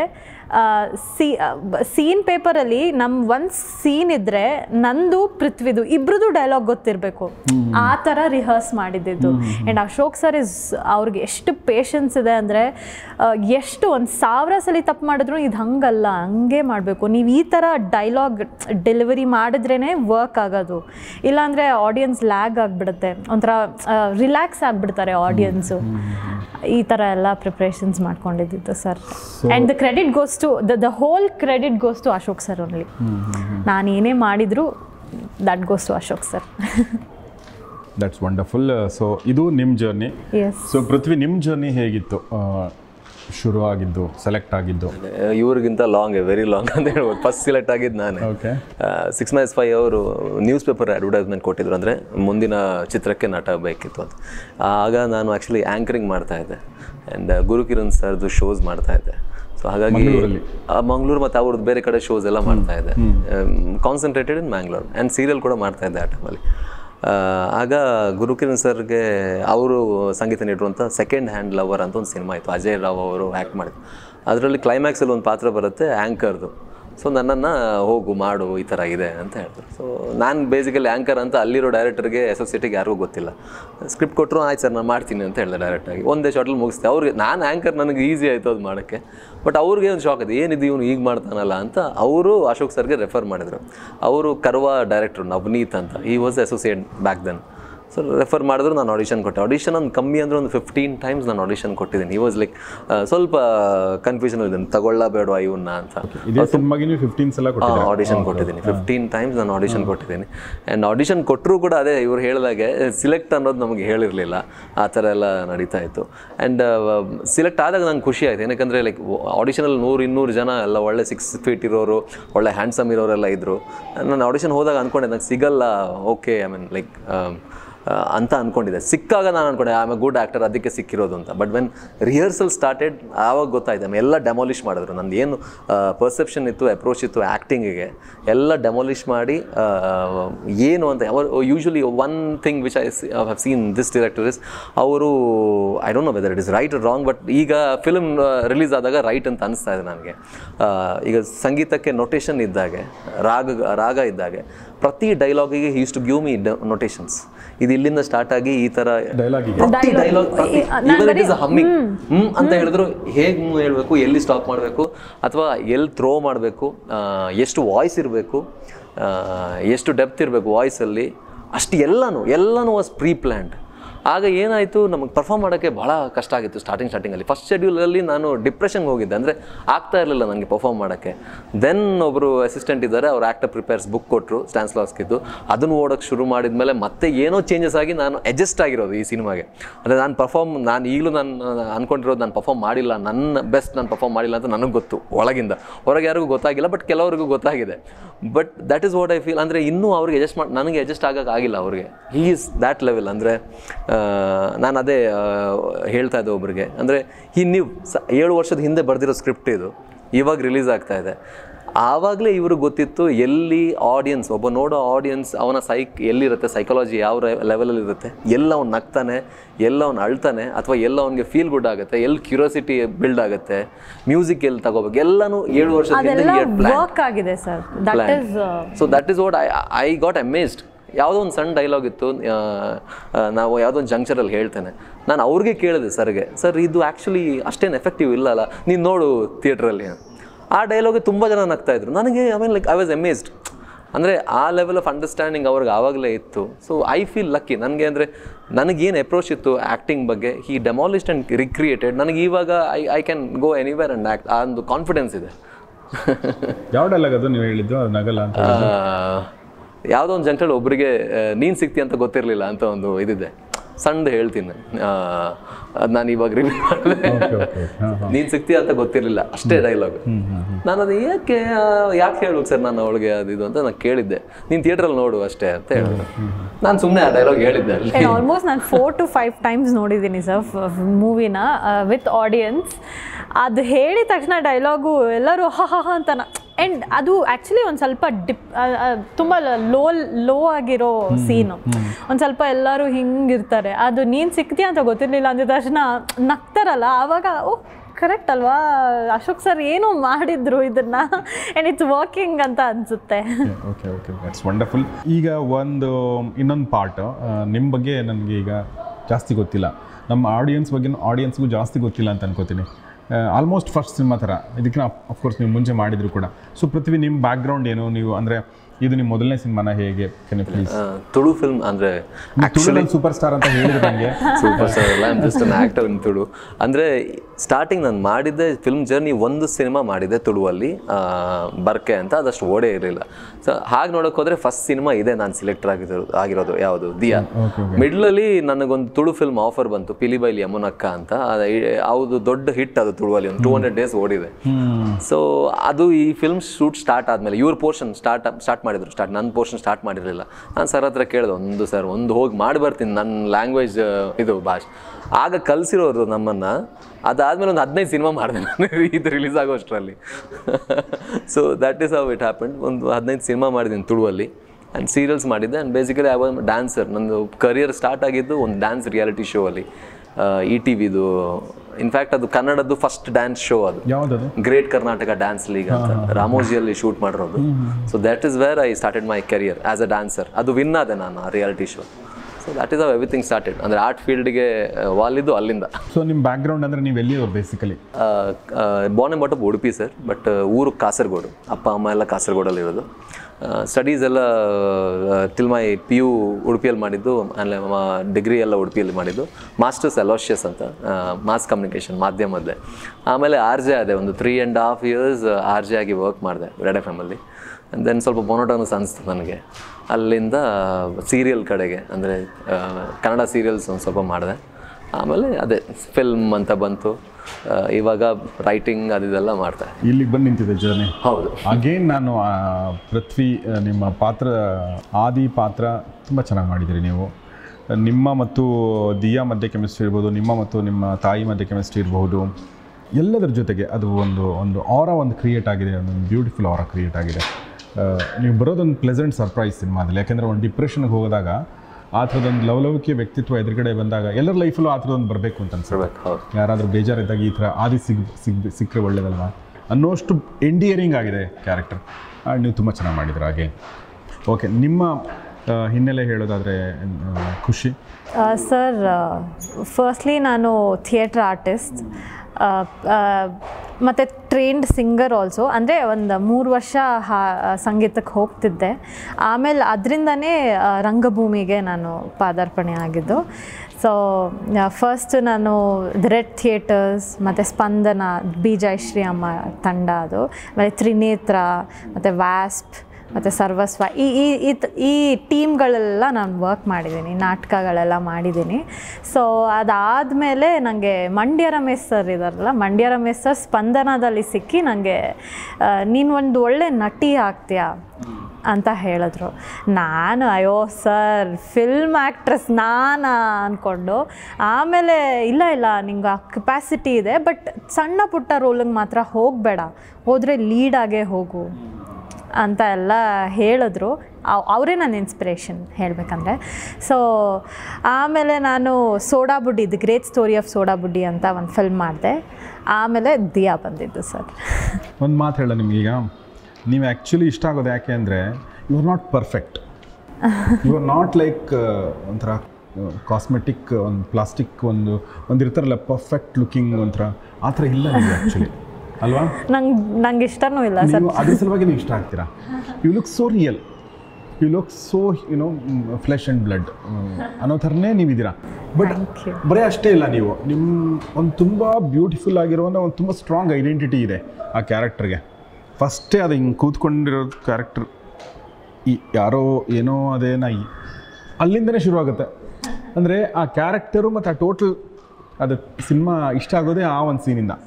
ಸೀನ್ ಪೇಪರಲ್ಲಿ ಒಂದು ಸೀನ್ ಇದ್ದರೆ ನಂದು ಪೃಥ್ವಿದು ಇಬ್ರದ್ದು ಡೈಲಾಗ್ ಗೊತ್ತಿರಬೇಕು, ಆ ಥರ ರಿಹರ್ಸ್ ಮಾಡಿದ್ದು. ಆ್ಯಂಡ್ ಅಶೋಕ್ ಸರ್ ಅವ್ರಿಗೆ ಎಷ್ಟು ಪೇಷನ್ಸ್ ಇದೆ ಅಂದರೆ, ಎಷ್ಟು 1000 ಸಲ ತಪ್ಪು ಮಾಡಿದ್ರು ಇದು ಹಂಗಲ್ಲ, ಹಂಗೆ ಮಾಡಬೇಕು, ನೀವು ಈ ಥರ ಡೈಲಾಗ್ ಡೆಲಿವರಿ ಮಾಡಿದ್ರೇ ವರ್ಕ್ ಆಗೋದು. ಇಲ್ಲಾಂದರೆ ಆಡಿಯನ್ಸ್ ಲ್ಯಾಗ್ ಆಗಿಬಿಡುತ್ತೆ, ಒಂಥರ ರಿಲ್ಯಾಕ್ಸ್ ಆಗಿಬಿಡ್ತಾರೆ ಆಡಿಯನ್ಸು. ಈ ಥರ ಎಲ್ಲ ಪ್ರಿಪ್ರೇಷನ್ಸ್ ಮಾಡ್ಕೊಂಡಿದ್ದು sir. And the credit goes to the whole credit goes to Ashok sir only. ನಾನು ಏನೇ ಮಾಡಿದ್ರು that goes to Ashok sir. That's wonderful. So ಇದು ನಿಮ್ಮ ಜರ್ನಿ. ಸೊ ಪೃಥ್ವಿ, ನಿಮ್ಮ ಜರ್ನಿ ಹೇಗಿತ್ತು? ಶುರು ಆಗಿದ್ದು, ಸೆಲೆಕ್ಟ್ ಆಗಿದ್ದು? ಇವ್ರಿಗಿಂತ ಲಾಂಗ್, ವೆರಿ ಲಾಂಗ್ ಅಂತ ಹೇಳ್ಬೋದು. ಫಸ್ಟ್ ಸೆಲೆಕ್ಟ್ ಆಗಿದ್ದು ನಾನೇ. 6-5 ಅವರು ನ್ಯೂಸ್ ಪೇಪರ್ ಅಡ್ವರ್ಟೈಸ್ಮೆಂಟ್ ಕೊಟ್ಟಿದ್ರು, ಅಂದರೆ ಮುಂದಿನ ಚಿತ್ರಕ್ಕೆ ನಟ ಬೇಕಿತ್ತು ಅಂತ. ಆಗ ನಾನು ಆ್ಯಕ್ಚುಲಿ ಆ್ಯಂಕರಿಂಗ್ ಮಾಡ್ತಾಯಿದ್ದೆ. ಆ್ಯಂಡ್ ಗುರುಕಿರಣ್ ಸರ್ದು ಶೋಸ್ ಮಾಡ್ತಾಯಿದ್ದೆ. ಸೊ ಹಾಗಾಗಿ ಮಂಗಳೂರು ಮತ್ತು ಅವ್ರದ್ದು ಬೇರೆ ಕಡೆ ಶೋಸ್ ಎಲ್ಲ ಮಾಡ್ತಾಯಿದ್ದೆ. Concentrated in Mangalore. And serial ಕೂಡ ಮಾಡ್ತಾಯಿದ್ದೆ ಆ ಟೈಮಲ್ಲಿ. ಆಗ ಗುರುಕಿರಣ್ ಸರ್ಗೆ ಅವರು ಸಂಗೀತ ನೀಡಿರುವಂಥ ಸೆಕೆಂಡ್ ಹ್ಯಾಂಡ್ ಲವರ್ ಅಂತ ಒಂದು ಸಿನಿಮಾ ಇತ್ತು. ಅಜಯ್ ರಾವ್ ಅವರು ಆ್ಯಕ್ಟ್ ಮಾಡಿದ್ರು. ಅದರಲ್ಲಿ ಕ್ಲೈಮ್ಯಾಕ್ಸಲ್ಲಿ ಒಂದು ಪಾತ್ರ ಬರುತ್ತೆ ಆ್ಯಂಕರ್ದು. ಸೊ ನನ್ನನ್ನು ಹೋಗು ಮಾಡು ಈ ಥರ ಇದೆ ಅಂತ ಹೇಳಿದ್ರು. ಸೊ ನಾನು ಬೇಸಿಕಲಿ ಆ್ಯಂಕರ್ ಅಂತ ಅಲ್ಲಿರೋ ಡೈರೆಕ್ಟರ್ಗೆ ಅಸೋಸಿಯೇಟಿಗೆ ಯಾರಿಗೂ ಗೊತ್ತಿಲ್ಲ. ಸ್ಕ್ರಿಪ್ಟ್ ಕೊಟ್ಟರು, ಆಯ್ತು ಸರ್ ನಾನು ಮಾಡ್ತೀನಿ ಅಂತ ಹೇಳಿದೆ ಡೈರೆಕ್ಟಾಗಿ. ಒಂದೇ ಶಾರ್ಟಲ್ಲಿ ಮುಗಿಸ್ದೆ. ಅವ್ರಿಗೆ ನಾನು ಆ್ಯಂಕರ್, ನನಗೆ ಈಸಿ ಆಯಿತು ಅದು ಮಾಡೋಕ್ಕೆ. ಬಟ್ ಅವ್ರಿಗೆ ಒಂದು ಶಾಕ್ ಇದೆ, ಏನಿದೆ ಇವನು ಈಗ ಮಾಡ್ತಾನಲ್ಲ ಅಂತ. ಅವರು ಅಶೋಕ್ ಸರ್ಗೆ ರೆಫರ್ ಮಾಡಿದರು. ಅವರು ಕರ್ವಾ ಡೈರೆಕ್ಟ್ರು ನವನೀತ್ ಅಂತ, ಈ was associate back then. So refer ಮಾಡಿದ್ರು, ನಾನು ಆಡಿಷನ್ ಕೊಟ್ಟೆ. ಆಡಿಷನ್ ಒಂದು ಕಮ್ಮಿ ಅಂದರೆ ಒಂದು 15 times ನಾನು ಆಡಿಷನ್ ಕೊಟ್ಟಿದ್ದೀನಿ. ಈ ವಾಸ್ ಲೈಕ್ ಸ್ವಲ್ಪ ಕನ್ಫ್ಯೂಷನ್ ಇದೆ, ತಗೊಳ್ಳಬೇಡ ಇವನ್ನ ಅಂತ. ಆಡಿಷನ್ ಕೊಟ್ಟಿದ್ದೀನಿ 15 times ನಾನು ಆಡಿಷನ್ ಕೊಟ್ಟಿದ್ದೀನಿ. ಆ್ಯಂಡ್ ಆಡಿಷನ್ ಕೊಟ್ಟರು ಕೂಡ ಅದೇ ಇವ್ರು ಹೇಳಿದಾಗೆ ಸಿಲೆಕ್ಟ್ ಅನ್ನೋದು ನಮಗೆ ಹೇಳಿರಲಿಲ್ಲ, ಆ ಥರ ಎಲ್ಲ ನಡೀತಾ ಇತ್ತು. ಆ್ಯಂಡ್ ಸಿಲೆಕ್ಟ್ ಆದಾಗ ನಂಗೆ ಖುಷಿ ಆಯಿತು. ಏನಕ್ಕೆ ಲೈಕ್ ಆಡಿಷನಲ್ಲಿ 100-200 ಜನ ಎಲ್ಲ ಒಳ್ಳೆ 6 feet ಇರೋರು, ಒಳ್ಳೆ ಹ್ಯಾಂಡ್ಸಮ್ ಇರೋರೆಲ್ಲ ಇದ್ದರು. ನಾನು ಆಡಿಷನ್ ಹೋದಾಗ ಅಂದ್ಕೊಂಡೆ ನಂಗೆ ಸಿಗಲ್ಲ, ಓಕೆ ಐ ಮೀನ್ ಲೈಕ್ ಅಂತ ಅಂದ್ಕೊಂಡಿದ್ದೆ. ಸಿಕ್ಕಾಗ ನಾನು ಅಂದ್ಕೊಂಡೆ I am a good actor, ಅದಕ್ಕೆ ಸಿಕ್ಕಿರೋದು ಅಂತ. ಬಟ್ ವೆನ್ ರಿಹರ್ಸಲ್ ಸ್ಟಾರ್ಟೆಡ್ ಆವಾಗ ಗೊತ್ತಾಯ್ತು. ಎಲ್ಲ ಡೆಮಾಲಿಷ್ ಮಾಡಿದ್ರು. ನಂದು ಏನು ಪರ್ಸೆಪ್ಷನ್ ಇತ್ತು, ಅಪ್ರೋಚ್ ಇತ್ತು ಆ್ಯಕ್ಟಿಂಗಿಗೆ, ಎಲ್ಲ ಡೆಮಾಲಿಷ್ ಮಾಡಿ ಏನು ಅಂತ. Usually one thing which I have seen this director is, ಅವರು I don't know whether it is right or wrong, but ಈಗ ಫಿಲ್ಮ್ ರಿಲೀಸ್ ಆದಾಗ ರೈಟ್ ಅಂತ ಅನಿಸ್ತಾ ಇದೆ ನನಗೆ. ಈಗ ಸಂಗೀತಕ್ಕೆ ನೊಟೇಷನ್ ಇದ್ದಾಗೆ, ರಾಗ ಇದ್ದಾಗೆ, ಪ್ರತಿ ಡೈಲಾಗಿಗೆ he use to give me notations. ಇದು ಇಲ್ಲಿಂದ ಸ್ಟಾರ್ಟ್ ಆಗಿ ಈ ತರ ಪ್ರತಿ ಡೈಲಾಗ್ ಹಮ್ಮಿಂಗ್ ಅಂತ ಹೇಳಿದ್ರು, ಹೇಗೆ ಹೇಳ್ಬೇಕು, ಎಲ್ಲಿ ಸ್ಟಾಪ್ ಮಾಡಬೇಕು, ಅಥವಾ ಎಲ್ಲಿ ಥ್ರೋ ಮಾಡಬೇಕು, ಎಷ್ಟು ವಾಯ್ಸ್ ಇರಬೇಕು, ಎಷ್ಟು ಡೆಪ್ತ್ ಇರಬೇಕು ವಾಯ್ಸಲ್ಲಿ, ಅಷ್ಟು ಎಲ್ಲನೂ ವಾಸ್ ಪ್ರೀ ಪ್ಲ್ಯಾಂಡ್. ಆಗ ಏನಾಯಿತು, ನಮಗೆ ಪರ್ಫಾರ್ಮ್ ಮಾಡೋಕ್ಕೆ ಭಾಳ ಕಷ್ಟ ಆಗಿತ್ತು ಸ್ಟಾರ್ಟಿಂಗಲ್ಲಿ. ಫಸ್ಟ್ ಶೆಡ್ಯೂಲಲ್ಲಿ ನಾನು ಡಿಪ್ರೆಷನ್ಗೆ ಹೋಗಿದ್ದೆ, ಅಂದರೆ ಆಗ್ತಾ ಇರಲಿಲ್ಲ ನನಗೆ ಪರ್ಫಾರ್ಮ್ ಮಾಡೋಕ್ಕೆ. ದೆನ್ ಒಬ್ಬರು ಅಸಿಸ್ಟೆಂಟ್ ಇದ್ದಾರೆ, ಅವ್ರು ಆ್ಯಕ್ಟರ್ ಪ್ರಿಪೇರ್ಸ್ ಬುಕ್ ಕೊಟ್ಟರು ಸ್ಟ್ಯಾನ್ಸ್ಲಾವ್ಸ್ಕಿದ್ದು. ಅದನ್ನು ಓಡೋಕ್ಕೆ ಶುರು ಮಾಡಿದ್ಮೇಲೆ ಮತ್ತೆ ಏನೋ ಚೇಂಜಸ್ ಆಗಿ ನಾನು ಅಡ್ಜಸ್ಟ್ ಆಗಿರೋದು ಈ ಸಿನಿಮಾಗೆ. ಅಂದರೆ ನಾನು ಈಗಲೂ ಅಂದ್ಕೊಂಡಿರೋದು ನಾನು ಪರ್ಫಾರ್ಮ್ ಮಾಡಿಲ್ಲ, ನನ್ನ ಬೆಸ್ಟ್ ನಾನು ಪರ್ಫಾರ್ಮ್ ಮಾಡಿಲ್ಲ ಅಂತ ನನಗೆ ಗೊತ್ತು ಒಳಗಿಂದ. ಹೊರಗೆ ಯಾರಿಗೂ ಗೊತ್ತಾಗಿಲ್ಲ, ಬಟ್ ಕೆಲವರಿಗೂ ಗೊತ್ತಾಗಿದೆ. But that is what I feel. ಅಂದರೆ ಇನ್ನೂ ಅವ್ರಿಗೆ ನನಗೆ ಅಡ್ಜಸ್ಟ್ ಆಗೋಕ್ಕಾಗಿಲ್ಲ ಅವ್ರಿಗೆ. He is that level. ಅಂದರೆ ನಾನು ಅದೇ ಹೇಳ್ತಾ ಇದ್ದೆ ಒಬ್ರಿಗೆ, ಅಂದರೆ ನೀವು 7 ವರ್ಷದ ಹಿಂದೆ ಬರೆದಿರೋ ಸ್ಕ್ರಿಪ್ಟ್ ಇದು ಇವಾಗ ರಿಲೀಸ್ ಆಗ್ತಾ ಇದೆ. ಆವಾಗಲೇ ಇವ್ರಿಗೆ ಗೊತ್ತಿತ್ತು ಎಲ್ಲಿ ಆಡಿಯನ್ಸ್, ಒಬ್ಬ ನೋಡೋ ಆಡಿಯನ್ಸ್ ಅವನ ಎಲ್ಲಿರುತ್ತೆ, ಸೈಕಾಲಜಿ ಯಾವ ಲೆವೆಲಲ್ಲಿ ಇರುತ್ತೆ, ಎಲ್ಲ ಅವ್ನು ನಗ್ತಾನೆ, ಎಲ್ಲ ಅವ್ನು ಅಳ್ತಾನೆ, ಅಥವಾ ಎಲ್ಲ ಅವ್ನಿಗೆ ಫೀಲ್ ಗುಡ್ ಆಗುತ್ತೆ, ಎಲ್ಲಿ ಕ್ಯೂರಿಯಾಸಿಟಿ ಬಿಲ್ಡ್ ಆಗುತ್ತೆ, ಮ್ಯೂಸಿಕ್ ಎಲ್ಲಿ ತಗೋಬೇಕು, ಎಲ್ಲನೂ 7 ವರ್ಷದ ಆಗಿದೆ sir. So that is what I got amazed. ಯಾವುದೋ ಒಂದು ಸಣ್ಣ ಡೈಲಾಗ್ ಇತ್ತು, ನಾವು ಯಾವುದೋ ಒಂದು ಜಂಕ್ಷರಲ್ಲಿ ಹೇಳ್ತೇನೆ, ನಾನು ಅವ್ರಿಗೆ ಕೇಳಿದೆ ಸರ್ಗೆ, ಸರ್ ಇದು ಆ್ಯಕ್ಚುಲಿ ಅಷ್ಟೇನು ಎಫೆಕ್ಟಿವ್ ಇಲ್ಲಲ್ಲ, ನೀನು ನೋಡು ಥಿಯೇಟ್ರಲ್ಲಿ. ಆ ಡೈಲಾಗೆ ತುಂಬ ಜನ ನಗ್ತಾಯಿದ್ರು. ನನಗೆ ಲೈಕ್ ಐ ವಾಸ್ ಅಮೇಸ್ಡ್. ಅಂದರೆ ಆ ಲೆವೆಲ್ ಆಫ್ ಅಂಡರ್ಸ್ಟ್ಯಾಂಡಿಂಗ್ ಅವ್ರಿಗೆ ಆವಾಗಲೇ ಇತ್ತು. So I feel lucky. ನನಗೆ ಅಂದರೆ ನನಗೇನು ಅಪ್ರೋಚ್ ಇತ್ತು ಆ್ಯಕ್ಟಿಂಗ್ ಬಗ್ಗೆ, ಹಿ ಡೆಮಾಲಿಶ್ಡ್ ಆ್ಯಂಡ್ ರಿಕ್ರಿಯೇಟೆಡ್. ನನಗೆ ಇವಾಗ I can go anywhere and act, ಆ ಒಂದು ಕಾನ್ಫಿಡೆನ್ಸ್ ಇದೆ. ಯಾವ ಡೈಲಾಗ್ ಅದು ನೀವು ಹೇಳಿದ್ದು, ಅದು ನಗಲ್ಲ ಅಂತ? ಯಾವುದೋ ಒಂದು ಜಂಕ್ಷನ್ ಒಬ್ಬರಿಗೆ ನೀನು ಸಿಗ್ತಿ ಅಂತ ಗೊತ್ತಿರಲಿಲ್ಲ ಅಂತ ಒಂದು ಇದಿದೆ, ಸಣ್ಣದು ಹೇಳ್ತೀನಿ. ಅದು ನಾನು ಇವಾಗ ರಿವ್ಯೂ ಮಾಡಿದೆ. ನೀನು ಸಿಗ್ತಿ ಅಂತ ಗೊತ್ತಿರಲಿಲ್ಲ, ಅಷ್ಟೇ ಡೈಲಾಗ್. ನಾನು ಅದು ಯಾಕೆ ಹೇಳ್ಬೇಕು ಸರ್ ನಾನು ಅವಳಿಗೆ ಅದು ಅಂತ ನಾನು ಕೇಳಿದ್ದೆ. ನೀನು ಥಿಯೇಟ್ರಲ್ಲಿ ನೋಡು ಅಷ್ಟೇ ಅಂತ ಹೇಳಿದ್ರು. ನಾನು ಸುಮ್ಮನೆ ಆ ಡೈಲಾಗ್ ಹೇಳಿದ್ದೆ. ಆಲ್ಮೋಸ್ಟ್ ನಾನು 4 to 5 times ನೋಡಿದ್ದೀನಿ ಸರ್ ಮೂವಿನ ವಿತ್ ಆಡಿಯನ್ಸ್. ಅದು ಹೇಳಿದ ತಕ್ಷಣ ಡೈಲಾಗು ಎಲ್ಲರೂ ಹಾ ಅಂತಾನ. ಆ್ಯಂಡ್ ಅದು ಆ್ಯಕ್ಚುಲಿ ಒಂದು ಸ್ವಲ್ಪ ತುಂಬ ಲೋ ಆಗಿರೋ ಸೀನು. ಒಂದು ಸ್ವಲ್ಪ ಎಲ್ಲರೂ ಹಿಂಗಿರ್ತಾರೆ. ಅದು ನೀನು ಸಿಕ್ತೀಯ ಅಂತ ಗೊತ್ತಿರಲಿಲ್ಲ ಅಂದಿದ ತಕ್ಷಣ ನಗ್ತಾರಲ್ಲ, ಆವಾಗ ಕರೆಕ್ಟ್ ಅಲ್ವಾ, ಅಶೋಕ್ ಸರ್ ಏನೋ ಮಾಡಿದ್ರು ಇದನ್ನ, ಆ್ಯಂಡ್ ಇಟ್ಸ್ ವರ್ಕಿಂಗ್ ಅಂತ ಅನಿಸುತ್ತೆ. Okay okay, that's wonderful. ಈಗ ಇನ್ನೊಂದು ಪಾರ್ಟ್ ನಿಮ್ಮ ಬಗ್ಗೆ ನನಗೆ ಈಗ ಜಾಸ್ತಿ ಗೊತ್ತಿಲ್ಲ, ನಮ್ಮ ಆಡಿಯನ್ಸ್ಗೂ ಜಾಸ್ತಿ ಗೊತ್ತಿಲ್ಲ ಅಂತ ಅನ್ಕೋತೀನಿ. ಆಲ್ಮೋಸ್ಟ್ ಫಸ್ಟ್ ಸಿನಿಮಾ ಥರ ಇದಕ್ಕೆ ಅಫ್ಕೋರ್ಸ್ ನೀವು ಮುಂಚೆ ಮಾಡಿದ್ರು ಕೂಡ. ಸೊ ಪೃಥ್ವಿ, ನಿಮ್ಮ ಬ್ಯಾಕ್ಗ್ರೌಂಡ್ ಏನು, ನೀವು ಅಂದರೆ ಇದು ನಿಮ್ಮ ಮೊದಲನೇ ಸಿನಿಮಾನ ಹೇಗೆ? ಪ್ಲೀಸ್. ತುಳು ಫಿಲ್ಮ್ ಅಂದರೆ ಆ್ಯಕ್ಚುಲಿ ಸೂಪರ್ ಸ್ಟಾರ್ ಅಂತ ಹೇಳಿದ್ರು ನನಗೆ. ಸೂಪರ್ ಸ್ಟಾರ್ ಅಲ್ಲ, I am just an actor in Tulu. ಅಂದರೆ ಸ್ಟಾರ್ಟಿಂಗ್ ನಾನು ಮಾಡಿದ್ದೆ ಫಿಲ್ಮ್ ಜರ್ನಿ, ಒಂದು ಸಿನಿಮಾ ಮಾಡಿದ್ದೆ ತುಳುವಲ್ಲಿ, ಬರ್ಕೆ ಅಂತ. ಅದಷ್ಟು ಓಡೇ ಇರಲಿಲ್ಲ. ಸೊ ಹಾಗೆ ನೋಡೋಕೆ ಹೋದರೆ ಫಸ್ಟ್ ಸಿನಿಮಾ ಇದೆ ನಾನು ಸಿಲೆಕ್ಟರ್ ಆಗಿರೋದು, ಯಾವುದು ದಿಯಾ. ಮಿಡ್ಲಲ್ಲಿ ನನಗೊಂದು ತುಳು ಫಿಲ್ಮ್ ಆಫರ್ ಬಂತು, ಪಿಲಿಬೈಲಿ ಯಮುನಕ್ಕ ಅಂತ. ಅದು ದೊಡ್ಡ ಹಿಟ್, ಅದು ತುಳುವಲ್ಲಿ ಒಂದು 200 days ಓಡಿದೆ. ಸೊ ಅದು ಈ ಫಿಲ್ಮ್ ಶೂಟ್ ಸ್ಟಾರ್ಟ್ ಆದಮೇಲೆ ಇವ್ರ ಪೋರ್ಷನ್ ಸ್ಟಾರ್ಟ್ ಮಾಡಿದ್ರು. ನನ್ನ ಪೋರ್ಷನ್ ಸ್ಟಾರ್ಟ್ ಮಾಡಿರಲಿಲ್ಲ. ನಾನು ಸರ್ ಹತ್ರ ಕೇಳಿದೆ, ಒಂದು ಹೋಗಿ ಮಾಡಿ ಬರ್ತೀನಿ, ನನ್ನ ಲ್ಯಾಂಗ್ವೇಜ್ ಇದು ಭಾಷೆ. ಆಗ ಕಲಿಸಿರೋರು ನಮ್ಮನ್ನು. ಅದಾದಮೇಲೆ ಒಂದು 15 ಸಿನಿಮಾ ಮಾಡಿದೆ ನಾನು ಇದು ರಿಲೀಸ್ ಆಗೋ ಅಷ್ಟರಲ್ಲಿ. So that is how it happened. ಒಂದು 15 ಸಿನಿಮಾ ಮಾಡಿದ್ದೀನಿ ತುಳುವಲ್ಲಿ, ಆ್ಯಂಡ್ ಸೀರಿಯಲ್ಸ್ ಮಾಡಿದ್ದೆ. And basically I was dancer. ನಂದು ಕರಿಯರ್ ಸ್ಟಾರ್ಟ್ ಆಗಿದ್ದು ಒಂದು ಡ್ಯಾನ್ಸ್ ರಿಯಾಲಿಟಿ ಶೋ ಅಲ್ಲಿ, ETVದು ಇನ್ಫ್ಯಾಕ್ಟ್ ಅದು ಕನ್ನಡದ್ದು ಫಸ್ಟ್ ಡ್ಯಾನ್ಸ್ ಶೋ ಅದು, ಯಾವುದದು? ಗ್ರೇಟ್ ಕರ್ನಾಟಕ ಡ್ಯಾನ್ಸ್ ಲೀಗ್ ಅಂತ ರಾಮೋಜಿಯಲ್ಲಿ ಶೂಟ್ ಮಾಡಿರೋದು. So that is where I started my career as a dancer. ಅದು ವಿನ್ ಆದೆ ನಾನು ಆ reality show. So that is how everything started. ಅಂದರೆ ಆರ್ಟ್ ಫೀಲ್ಡ್ಗೆ ವಾಲಿದ್ದು ಅಲ್ಲಿಂದ. ಸೊ ನಿಮ್ಮ ಬ್ಯಾಕ್ಗ್ರೌಂಡ್ ಅಂದರೆ ನೀವು ಎಲ್ಲಿಯವರು basically? Born and brought up Udupi sir, but ಊರು ಕಾಸರಗೋಡು. ಅಪ್ಪ ಅಮ್ಮ ಎಲ್ಲ ಕಾಸರಗೋಡಲ್ಲಿರೋದು. ಸ್ಟಡೀಸ್ ಎಲ್ಲ ಟಿಲ್ ಮೈ PU ಉಡುಪಿಯಲ್ಲಿ ಮಾಡಿದ್ದು, ಆಮೇಲೆ ಡಿಗ್ರಿ ಎಲ್ಲ ಉಡುಪಿಯಲ್ಲಿ ಮಾಡಿದ್ದು. ಮಾಸ್ಟರ್ಸ್ ಅಲೋಷಿಯಸ್ ಅಂತ ಮಾಸ್ ಕಮ್ಯುನಿಕೇಷನ್ ಮಾಧ್ಯಮದ್ದೇ. ಆಮೇಲೆ RJ ಆದೆ, ಒಂದು 3.5 years RJ ಆಗಿ ವರ್ಕ್ ಮಾಡಿದೆ ರೆಡ್ FM ಅಲ್ಲಿ. ದೆನ್ ಸ್ವಲ್ಪ ಮೊನೋಟೋನಸ್ ಅನಿಸ್ತು ನನಗೆ. ಅಲ್ಲಿಂದ ಸೀರಿಯಲ್ ಕಡೆಗೆ, ಅಂದರೆ ಕನ್ನಡ ಸೀರಿಯಲ್ಸ್ ಒಂದು ಸ್ವಲ್ಪ ಮಾಡಿದೆ. ಆಮೇಲೆ ಅದೇ ಫಿಲ್ಮ್ ಅಂತ ಬಂತು. ಇವಾಗ ರೈಟಿಂಗ್ ಅದೆಲ್ಲ ಮಾಡ್ತಾರೆ. ಇಲ್ಲಿಗೆ ಬಂದು ನಿಂತಿದೆ ಜರ್ನಿ. ಹೌದು. ಅಗೇನ್ ನಾನು ಪೃಥ್ವಿ ನಿಮ್ಮ ಪಾತ್ರ, ಆದಿ ಪಾತ್ರ ತುಂಬ ಚೆನ್ನಾಗಿ ಮಾಡಿದ್ದೀರಿ ನೀವು. ನಿಮ್ಮ ಮತ್ತು ದಿಯಾ ಮಧ್ಯೆ ಕೆಮಿಸ್ಟ್ರಿ ಇರ್ಬೋದು, ನಿಮ್ಮ ಮತ್ತು ನಿಮ್ಮ ತಾಯಿ ಮಧ್ಯೆ ಕೆಮಿಸ್ಟ್ರಿ ಇರ್ಬೋದು, ಎಲ್ಲದರ ಜೊತೆಗೆ ಅದು ಒಂದು ಆರ ಒಂದು ಕ್ರಿಯೇಟ್ ಆಗಿದೆ, ಒಂದು ಬ್ಯೂಟಿಫುಲ್ ಆರ ಕ್ರಿಯೇಟ್ ಆಗಿದೆ. ನೀವು ಬರೋದೊಂದು ಪ್ಲೆಸೆಂಟ್ ಸರ್ಪ್ರೈಸ್ ಸಿನಿಮಾದಲ್ಲಿ. ಯಾಕೆಂದರೆ ಒಂದು ಡಿಪ್ರೆಷನ್ಗೆ ಹೋದಾಗ ಆ ಥರದೊಂದು ಲವಲವಿಕೆ ವ್ಯಕ್ತಿತ್ವ ಎದುರುಗಡೆ ಬಂದಾಗ ಎಲ್ಲರ ಲೈಫಲ್ಲೂ ಆ ಥರದೊಂದು ಬರಬೇಕು ಅಂತ ಅನ್ಸಿರ್ಬೇಕು. ಯಾರಾದರೂ ಬೇಜಾರಿದ್ದಾಗ ಈ ಥರ ಆದಿ ಸಿಕ್ಕರೆ ಒಳ್ಳೇದಲ್ವಾ ಅನ್ನೋಷ್ಟು ಎಂಡಿಯರಿಂಗ್ ಆಗಿದೆ ಕ್ಯಾರೆಕ್ಟರ್. ನೀವು ತುಂಬ ಚೆನ್ನಾಗಿ ಮಾಡಿದ್ರು ಹಾಗೆ. ಓಕೆ, ನಿಮ್ಮ ಹಿನ್ನೆಲೆ ಹೇಳೋದಾದರೆ ಖುಷಿ ಸರ್, ಫಸ್ಟ್ಲಿ ನಾನು ಥಿಯೇಟ್ರ್ ಆರ್ಟಿಸ್ಟ್ ಮತ್ತು ಟ್ರೈನ್ಡ್ ಸಿಂಗರ್ ಆಲ್ಸೋ. ಅಂದರೆ ಒಂದು 3 ವರ್ಷ ಸಂಗೀತಕ್ಕೆ ಹೋಗ್ತಿದ್ದೆ. ಆಮೇಲೆ ಅದರಿಂದನೇ ರಂಗಭೂಮಿಗೆ ನಾನು ಪಾದಾರ್ಪಣೆ ಆಗಿದ್ದು. ಸೊ ಫಸ್ಟ್ ನಾನು ರೆಡ್ ಥಿಯೇಟರ್ಸ್ ಮತ್ತು ಸ್ಪಂದನ, ಬಿ ಜಯಶ್ರೀ ಅಮ್ಮ ತಂಡ ಅದು, ಮತ್ತು ತ್ರಿನೇತ್ರ ಮತ್ತು ವ್ಯಾಸ್ಪ್ ಮತ್ತು ಸರ್ವಸ್ವ, ಈ ಟೀಮ್ಗಳೆಲ್ಲ ನಾನು ವರ್ಕ್ ಮಾಡಿದ್ದೀನಿ, ನಾಟಕಗಳೆಲ್ಲ ಮಾಡಿದ್ದೀನಿ. ಸೊ ಅದಾದಮೇಲೆ ನನಗೆ ಮಂಡ್ಯ ರಮೇಶ್ ಸರ್ ಇದಾರಲ್ಲ, ಮಂಡ್ಯ ರಮೇಶ್ ಸರ್ ಸ್ಪಂದನದಲ್ಲಿ ಸಿಕ್ಕಿ ನನಗೆ ನೀನು ಒಂದು ಒಳ್ಳೆ ನಟಿ ಆಗ್ತೀಯಾ ಅಂತ ಹೇಳಿದ್ರು. ನಾನು ಅಯ್ಯೋ ಸರ್ ಫಿಲ್ಮ್ ಆ್ಯಕ್ಟ್ರೆಸ್ ನಾನು ಅಂದ್ಕೊಂಡು, ಆಮೇಲೆ ಇಲ್ಲ ನಿಂಗೆ ಆ ಕೆಪಾಸಿಟಿ ಇದೆ, ಬಟ್ ಸಣ್ಣ ಪುಟ್ಟ ರೋಲಿಗೆ ಮಾತ್ರ ಹೋಗಬೇಡ, ಹೋದರೆ ಲೀಡಾಗೇ ಹೋಗು ಅಂತ ಎಲ್ಲ ಹೇಳಿದ್ರು. ಅವರೇ ನನ್ನ ಇನ್ಸ್ಪಿರೇಷನ್ ಹೇಳಬೇಕಂದ್ರೆ. ಸೊ ಆಮೇಲೆ ನಾನು Soda Buddi, the great story of Soda Buddi ಅಂತ ಒಂದು ಫಿಲ್ಮ್ ಮಾಡಿದೆ. ಆಮೇಲೆ ದಿಯಾ ಬಂದಿದ್ದು ಸರ್. ಒಂದು ಮಾತು ಹೇಳ ನಿಮಗೀಗ, ನೀವು ಆ್ಯಕ್ಚುಲಿ ಇಷ್ಟ ಆಗೋದು ಯಾಕೆ ಅಂದರೆ you are not perfect. You are not like ಒಂಥರ ಕಾಸ್ಮೆಟಿಕ್, ಒಂದು ಪ್ಲಾಸ್ಟಿಕ್ ಒಂದಿರ್ತಾರಲ್ಲ ಪರ್ಫೆಕ್ಟ್ ಲುಕಿಂಗ್, ಒಂಥರ ಆ ಥರ ಇಲ್ಲ ನೀವು ಆ್ಯಕ್ಚುಲಿ, ಅಲ್ವಾ? ನಂಗೆ ಇಷ್ಟನೂ ಇಲ್ಲ ಸರ್. ಅದ್ರ ಸಲುವಾಗಿ ನೀವು ಇಷ್ಟ ಆಗ್ತೀರಾ. You look so real, you look so flesh and blood ಅನ್ನೋ ಥರನೇ ನೀವಿದ್ದೀರಾ. ಬಟ್ ಬರೀ ಅಷ್ಟೇ ಇಲ್ಲ, ನೀವು ಒಂದು ತುಂಬ ಬ್ಯೂಟಿಫುಲ್ ಆಗಿರೋ ಒಂದು ತುಂಬ ಸ್ಟ್ರಾಂಗ್ ಐಡೆಂಟಿಟಿ ಇದೆ ಆ ಕ್ಯಾರೆಕ್ಟರ್ಗೆ. ಫಸ್ಟೇ ಅದು ಹಿಂಗೆ ಕೂತ್ಕೊಂಡಿರೋ ಕ್ಯಾರೆಕ್ಟರ್, ಯಾರೋ ಏನೋ ಅದೇನ ಅಲ್ಲಿಂದನೇ ಶುರುವಾಗುತ್ತೆ. ಅಂದರೆ ಆ ಕ್ಯಾರೆಕ್ಟರು ಮತ್ತು ಆ ಟೋಟಲ್ ಅದು ಸಿನಿಮಾ ಇಷ್ಟ ಆಗೋದೇ ಆ ಒಂದು ಸೀನಿಂದ.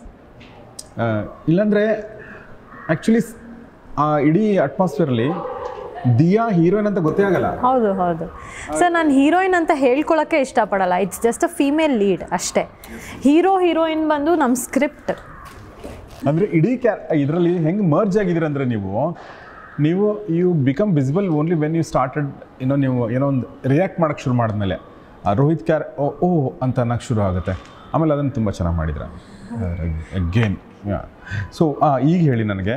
ಇಲ್ಲಾಂದರೆ ಆ್ಯಕ್ಚುಲಿ ಆ ಇಡೀ ಅಟ್ಮಾಸ್ಫಿಯರಲ್ಲಿ ದಿಯಾ ಹೀರೋಯಿನ್ ಅಂತ ಗೊತ್ತೇ ಆಗಲ್ಲ. ಹೌದು ಸರ್, ನಾನು ಹೀರೋಯಿನ್ ಅಂತ ಹೇಳ್ಕೊಳಕ್ಕೆ ಇಷ್ಟಪಡಲ್ಲ. It's just a female lead ಅಷ್ಟೇ. ಹೀರೋಯಿನ್ ಬಂದು ನಮ್ಮ ಸ್ಕ್ರಿಪ್ಟ್. ಅಂದರೆ ಇಡೀ ಇದರಲ್ಲಿ ಹೆಂಗೆ ಮರ್ಜ್ ಆಗಿದ್ದೀರಂದರೆ ನೀವು you become visible only when you started. ನೀವು ಏನೋ ಒಂದು ರಿಯಾಕ್ಟ್ ಮಾಡೋಕ್ಕೆ ಶುರು ಮಾಡಿದ್ಮೇಲೆ ರೋಹಿತ್ ಓ ಅಂತ ಅನ್ನೋಕ್ಕೆ ಶುರು ಆಗುತ್ತೆ. ಆಮೇಲೆ ಅದನ್ನು ತುಂಬ ಚೆನ್ನಾಗಿ ಮಾಡಿದ್ರ ಅಗೇನ್. ಸೊ ಈಗ ಹೇಳಿ ನನಗೆ,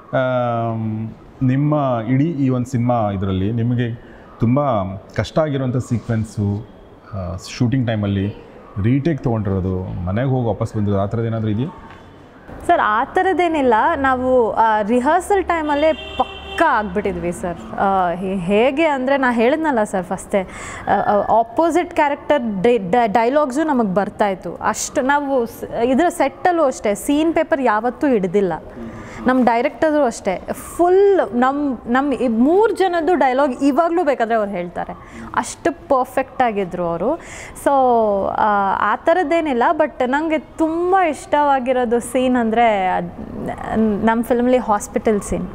ನಿಮ್ಮ ಇಡೀ ಈ ಒಂದು ಸಿನಿಮಾ ಇದರಲ್ಲಿ ನಿಮಗೆ ತುಂಬ ಕಷ್ಟ ಆಗಿರೋಂಥ ಸೀಕ್ವೆನ್ಸು ಶೂಟಿಂಗ್ ಟೈಮಲ್ಲಿ ರೀಟೇಕ್ ತೊಗೊಂಡಿರೋದು, ಮನೆಗೆ ಹೋಗಿ ವಾಪಸ್ ಬಂದಿರೋದು, ಆ ಥರದ್ದು ಏನಾದರೂ ಇದೆಯಾ ಸರ್? ಆ ಥರದ್ದೇನಿಲ್ಲ. ನಾವು ರಿಹರ್ಸಲ್ ಟೈಮಲ್ಲೇ ಪಕ್ಕ ಆಗಿಬಿಟ್ಟಿದ್ವಿ ಸರ್. ಹೇಗೆ ಅಂದರೆ ನಾನು ಹೇಳಿದ್ನಲ್ಲ ಸರ್ ಫಸ್ಟೇ, ಆಪೋಸಿಟ್ ಕ್ಯಾರೆಕ್ಟರ್ ಡೈಲಾಗ್ಸು ನಮಗೆ ಬರ್ತಾಯಿತ್ತು. ಅಷ್ಟು ನಾವು ಇದರ ಸೆಟ್ಟಲ್ಲೂ ಅಷ್ಟೇ ಸೀನ್ ಪೇಪರ್ ಯಾವತ್ತೂ ಹಿಡ್ದಿಲ್ಲ. ನಮ್ಮ ಡೈರೆಕ್ಟರು ಅಷ್ಟೇ ಫುಲ್ ನಮ್ಮ 3 ಜನದ್ದು ಡೈಲಾಗ್ ಇವಾಗಲೂ ಬೇಕಾದರೆ ಅವ್ರು ಹೇಳ್ತಾರೆ, ಅಷ್ಟು ಪರ್ಫೆಕ್ಟಾಗಿದ್ದರು ಅವರು. ಸೊ ಆ ಥರದ್ದೇನಿಲ್ಲ. ಬಟ್ ನನಗೆ ತುಂಬ ಇಷ್ಟವಾಗಿರೋದು ಸೀನ್ ಅಂದರೆ ನಮ್ಮ ಫಿಲ್ಮಲ್ಲಿ ಹಾಸ್ಪಿಟಲ್ ಸೀನ್.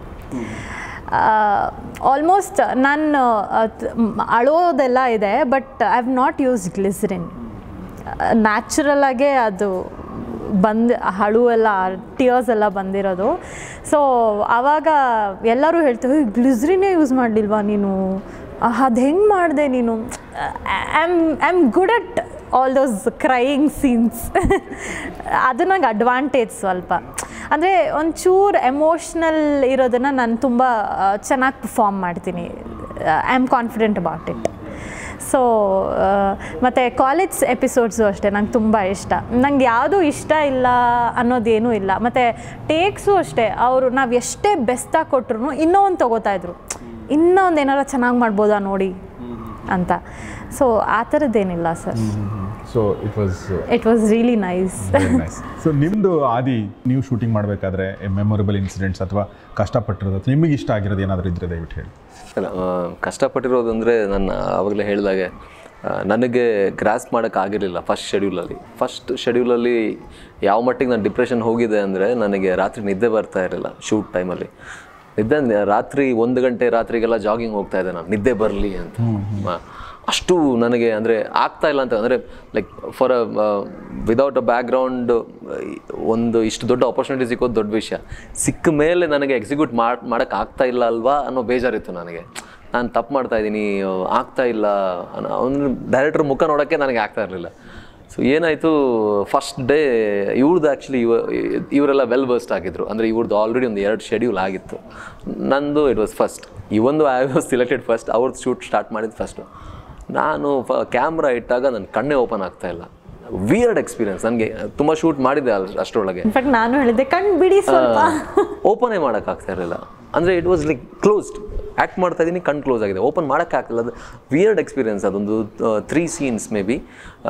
ಆಲ್ಮೋಸ್ಟ್ ನಾನು ಅಳೋದೆಲ್ಲ ಇದೆ, but I have not use glycerin. ನ್ಯಾಚುರಲಾಗೇ ಅದು ಹಳು ಎಲ್ಲ ಟಿಯರ್ಸ್ ಎಲ್ಲ ಬಂದಿರೋದು. ಸೊ ಆವಾಗ ಎಲ್ಲರೂ ಹೇಳ್ತೀವಿ, ಗ್ಲಿಸರಿನೇ ಯೂಸ್ ಮಾಡಲಿಲ್ವಾ ನೀನು, ಅದು ಹೆಂಗೆ ಮಾಡಿದೆ ನೀನು? I am good at all those crying scenes ಅದು ನಂಗೆ ಅಡ್ವಾಂಟೇಜ್ ಸ್ವಲ್ಪ. ಅಂದರೆ ಒಂಚೂರು ಎಮೋಷ್ನಲ್ ಇರೋದನ್ನು ನಾನು ತುಂಬ ಚೆನ್ನಾಗಿ ಪರ್ಫಾರ್ಮ್ ಮಾಡ್ತೀನಿ. I am confident about it. So ಮತ್ತು ಕಾಲೇಜ್ ಎಪಿಸೋಡ್ಸು ಅಷ್ಟೇ ನಂಗೆ ತುಂಬ ಇಷ್ಟ. ನಂಗೆ ಯಾವುದೂ ಇಷ್ಟ ಇಲ್ಲ ಅನ್ನೋದೇನೂ ಇಲ್ಲ. ಮತ್ತು ಟೇಕ್ಸು ಅಷ್ಟೇ, ಅವರು ನಾವು ಎಷ್ಟೇ ಬೆಸ್ಟಾಗಿ ಕೊಟ್ಟರು ಇನ್ನೂ ಒಂದು ತೊಗೋತಾಯಿದ್ರು, ಇನ್ನೂ ಒಂದು ಏನಾರು ಚೆನ್ನಾಗಿ ಮಾಡ್ಬೋದಾ ನೋಡಿ ಅಂತ. ಸೊ ಆ ಥರದ್ದೇನಿಲ್ಲ sir. So it was really nice. So ನಿಮ್ಮದು ಆದಿ ನೀವು ಶೂಟಿಂಗ್ ಮಾಡಬೇಕಾದ್ರೆ ಮೆಮೊರಬಲ್ ಇನ್ಸಿಡೆಂಟ್ಸ್ ಅಥವಾ ಕಷ್ಟಪಟ್ಟಿರೋದು ನಿಮಗೆ ಇಷ್ಟ ಆಗಿರೋದು ಏನಾದರೂ ಇದ್ರೆ ದಯವಿಟ್ಟು ಹೇಳಿ. ಅಲ್ಲ, ಕಷ್ಟಪಟ್ಟಿರೋದು ಅಂದರೆ ನಾನು ಆವಾಗಲೇ ಹೇಳಿದಾಗೆ ನನಗೆ ಗ್ರಾಸ್ಪ್ ಮಾಡೋಕ್ಕಾಗಿರಲಿಲ್ಲ ಫಸ್ಟ್ ಶೆಡ್ಯೂಲಲ್ಲಿ ಯಾವ ಮಟ್ಟಿಗೆ ನಾನು ಡಿಪ್ರೆಷನ್ ಹೋಗಿದೆ ಅಂದರೆ ನನಗೆ ರಾತ್ರಿ ನಿದ್ದೆ ಬರ್ತಾ ಇರಲಿಲ್ಲ ಶೂಟ್ ಟೈಮಲ್ಲಿ. ರಾತ್ರಿ 1 ಗಂಟೆ ರಾತ್ರಿಗೆಲ್ಲ ಜಾಗಿಂಗ್ ಹೋಗ್ತಾ ಇದ್ದೆ ನಾನು, ನಿದ್ದೆ ಬರಲಿ ಅಂತ. ಅಷ್ಟು ನನಗೆ ಅಂದರೆ ಆಗ್ತಾ ಇಲ್ಲ ಅಂತ, ಅಂದರೆ like for without a background ಒಂದು ಇಷ್ಟು ದೊಡ್ಡ ಆಪರ್ಚುನಿಟಿ ಸಿಕ್ಕೋದು ದೊಡ್ಡ ವಿಷಯ. ಸಿಕ್ಕ ಮೇಲೆ ನನಗೆ ಎಕ್ಸಿಕ್ಯೂಟ್ ಮಾಡೋಕ್ಕೆ ಆಗ್ತಾ ಇಲ್ಲ ಅಲ್ವಾ ಅನ್ನೋ ಬೇಜಾರಿತ್ತು ನನಗೆ. ನಾನು ತಪ್ಪು ಮಾಡ್ತಾಯಿದ್ದೀನಿ, ಆಗ್ತಾ ಇಲ್ಲ ಒಂದು ಡೈರೆಕ್ಟ್ರ್ ಮುಖ ನೋಡೋಕ್ಕೆ ನನಗೆ ಆಗ್ತಾ ಇರಲಿಲ್ಲ. ಸೊ ಏನಾಯಿತು, ಫಸ್ಟ್ ಡೇ ಇವ್ರದ್ದು ಆ್ಯಕ್ಚುಲಿ ಇವರೆಲ್ಲ ವೆಲ್ ಬರ್ಸ್ಟ್ ಆಗಿದ್ರು. ಅಂದರೆ ಇವ್ರದ್ದು ಆಲ್ರೆಡಿ ಒಂದು 2 ಶೆಡ್ಯೂಲ್ ಆಗಿತ್ತು. ನಂದು ಇಟ್ ವಾಸ್ ಫಸ್ಟ್. ಇವೊಂದು ಐ ವಾಸ್ ಸಿಲೆಕ್ಟೆಡ್ ಫಸ್ಟ್. ಅವ್ರದ್ದು ಶೂಟ್ ಸ್ಟಾರ್ಟ್ ಮಾಡಿದ್ದು ಫಸ್ಟು. ನಾನು ಕ್ಯಾಮ್ರಾ ಇಟ್ಟಾಗ ನನ್ನ ಕಣ್ಣೇ ಓಪನ್ ಆಗ್ತಾಯಿಲ್ಲ. Weird experience. ನನಗೆ ತುಂಬ ಶೂಟ್ ಮಾಡಿದ್ದೆ ಅಷ್ಟರೊಳಗೆ. ನಾನು ಹೇಳಿದ್ದೆ ಕಣ್ಣು ಬಿಡಿ ಸ್ವಲ್ಪ, ಓಪನೇ ಮಾಡೋಕ್ಕಾಗ್ತಾ ಇರಲಿಲ್ಲ. ಅಂದರೆ it was like closed. Act ಮಾಡ್ತಾ ಇದ್ದೀನಿ, ಕಣ್ಣು ಕ್ಲೋಸ್ ಆಗಿದೆ, ಓಪನ್ ಮಾಡೋಕ್ಕಾಗ್ತಿಲ್ಲ. ಅದು ವಿಯರ್ಡ್ ಎಕ್ಸ್ಪೀರಿಯನ್ಸ್. ಅದೊಂದು 3 ಸೀನ್ಸ್ ಮೇ ಬಿ.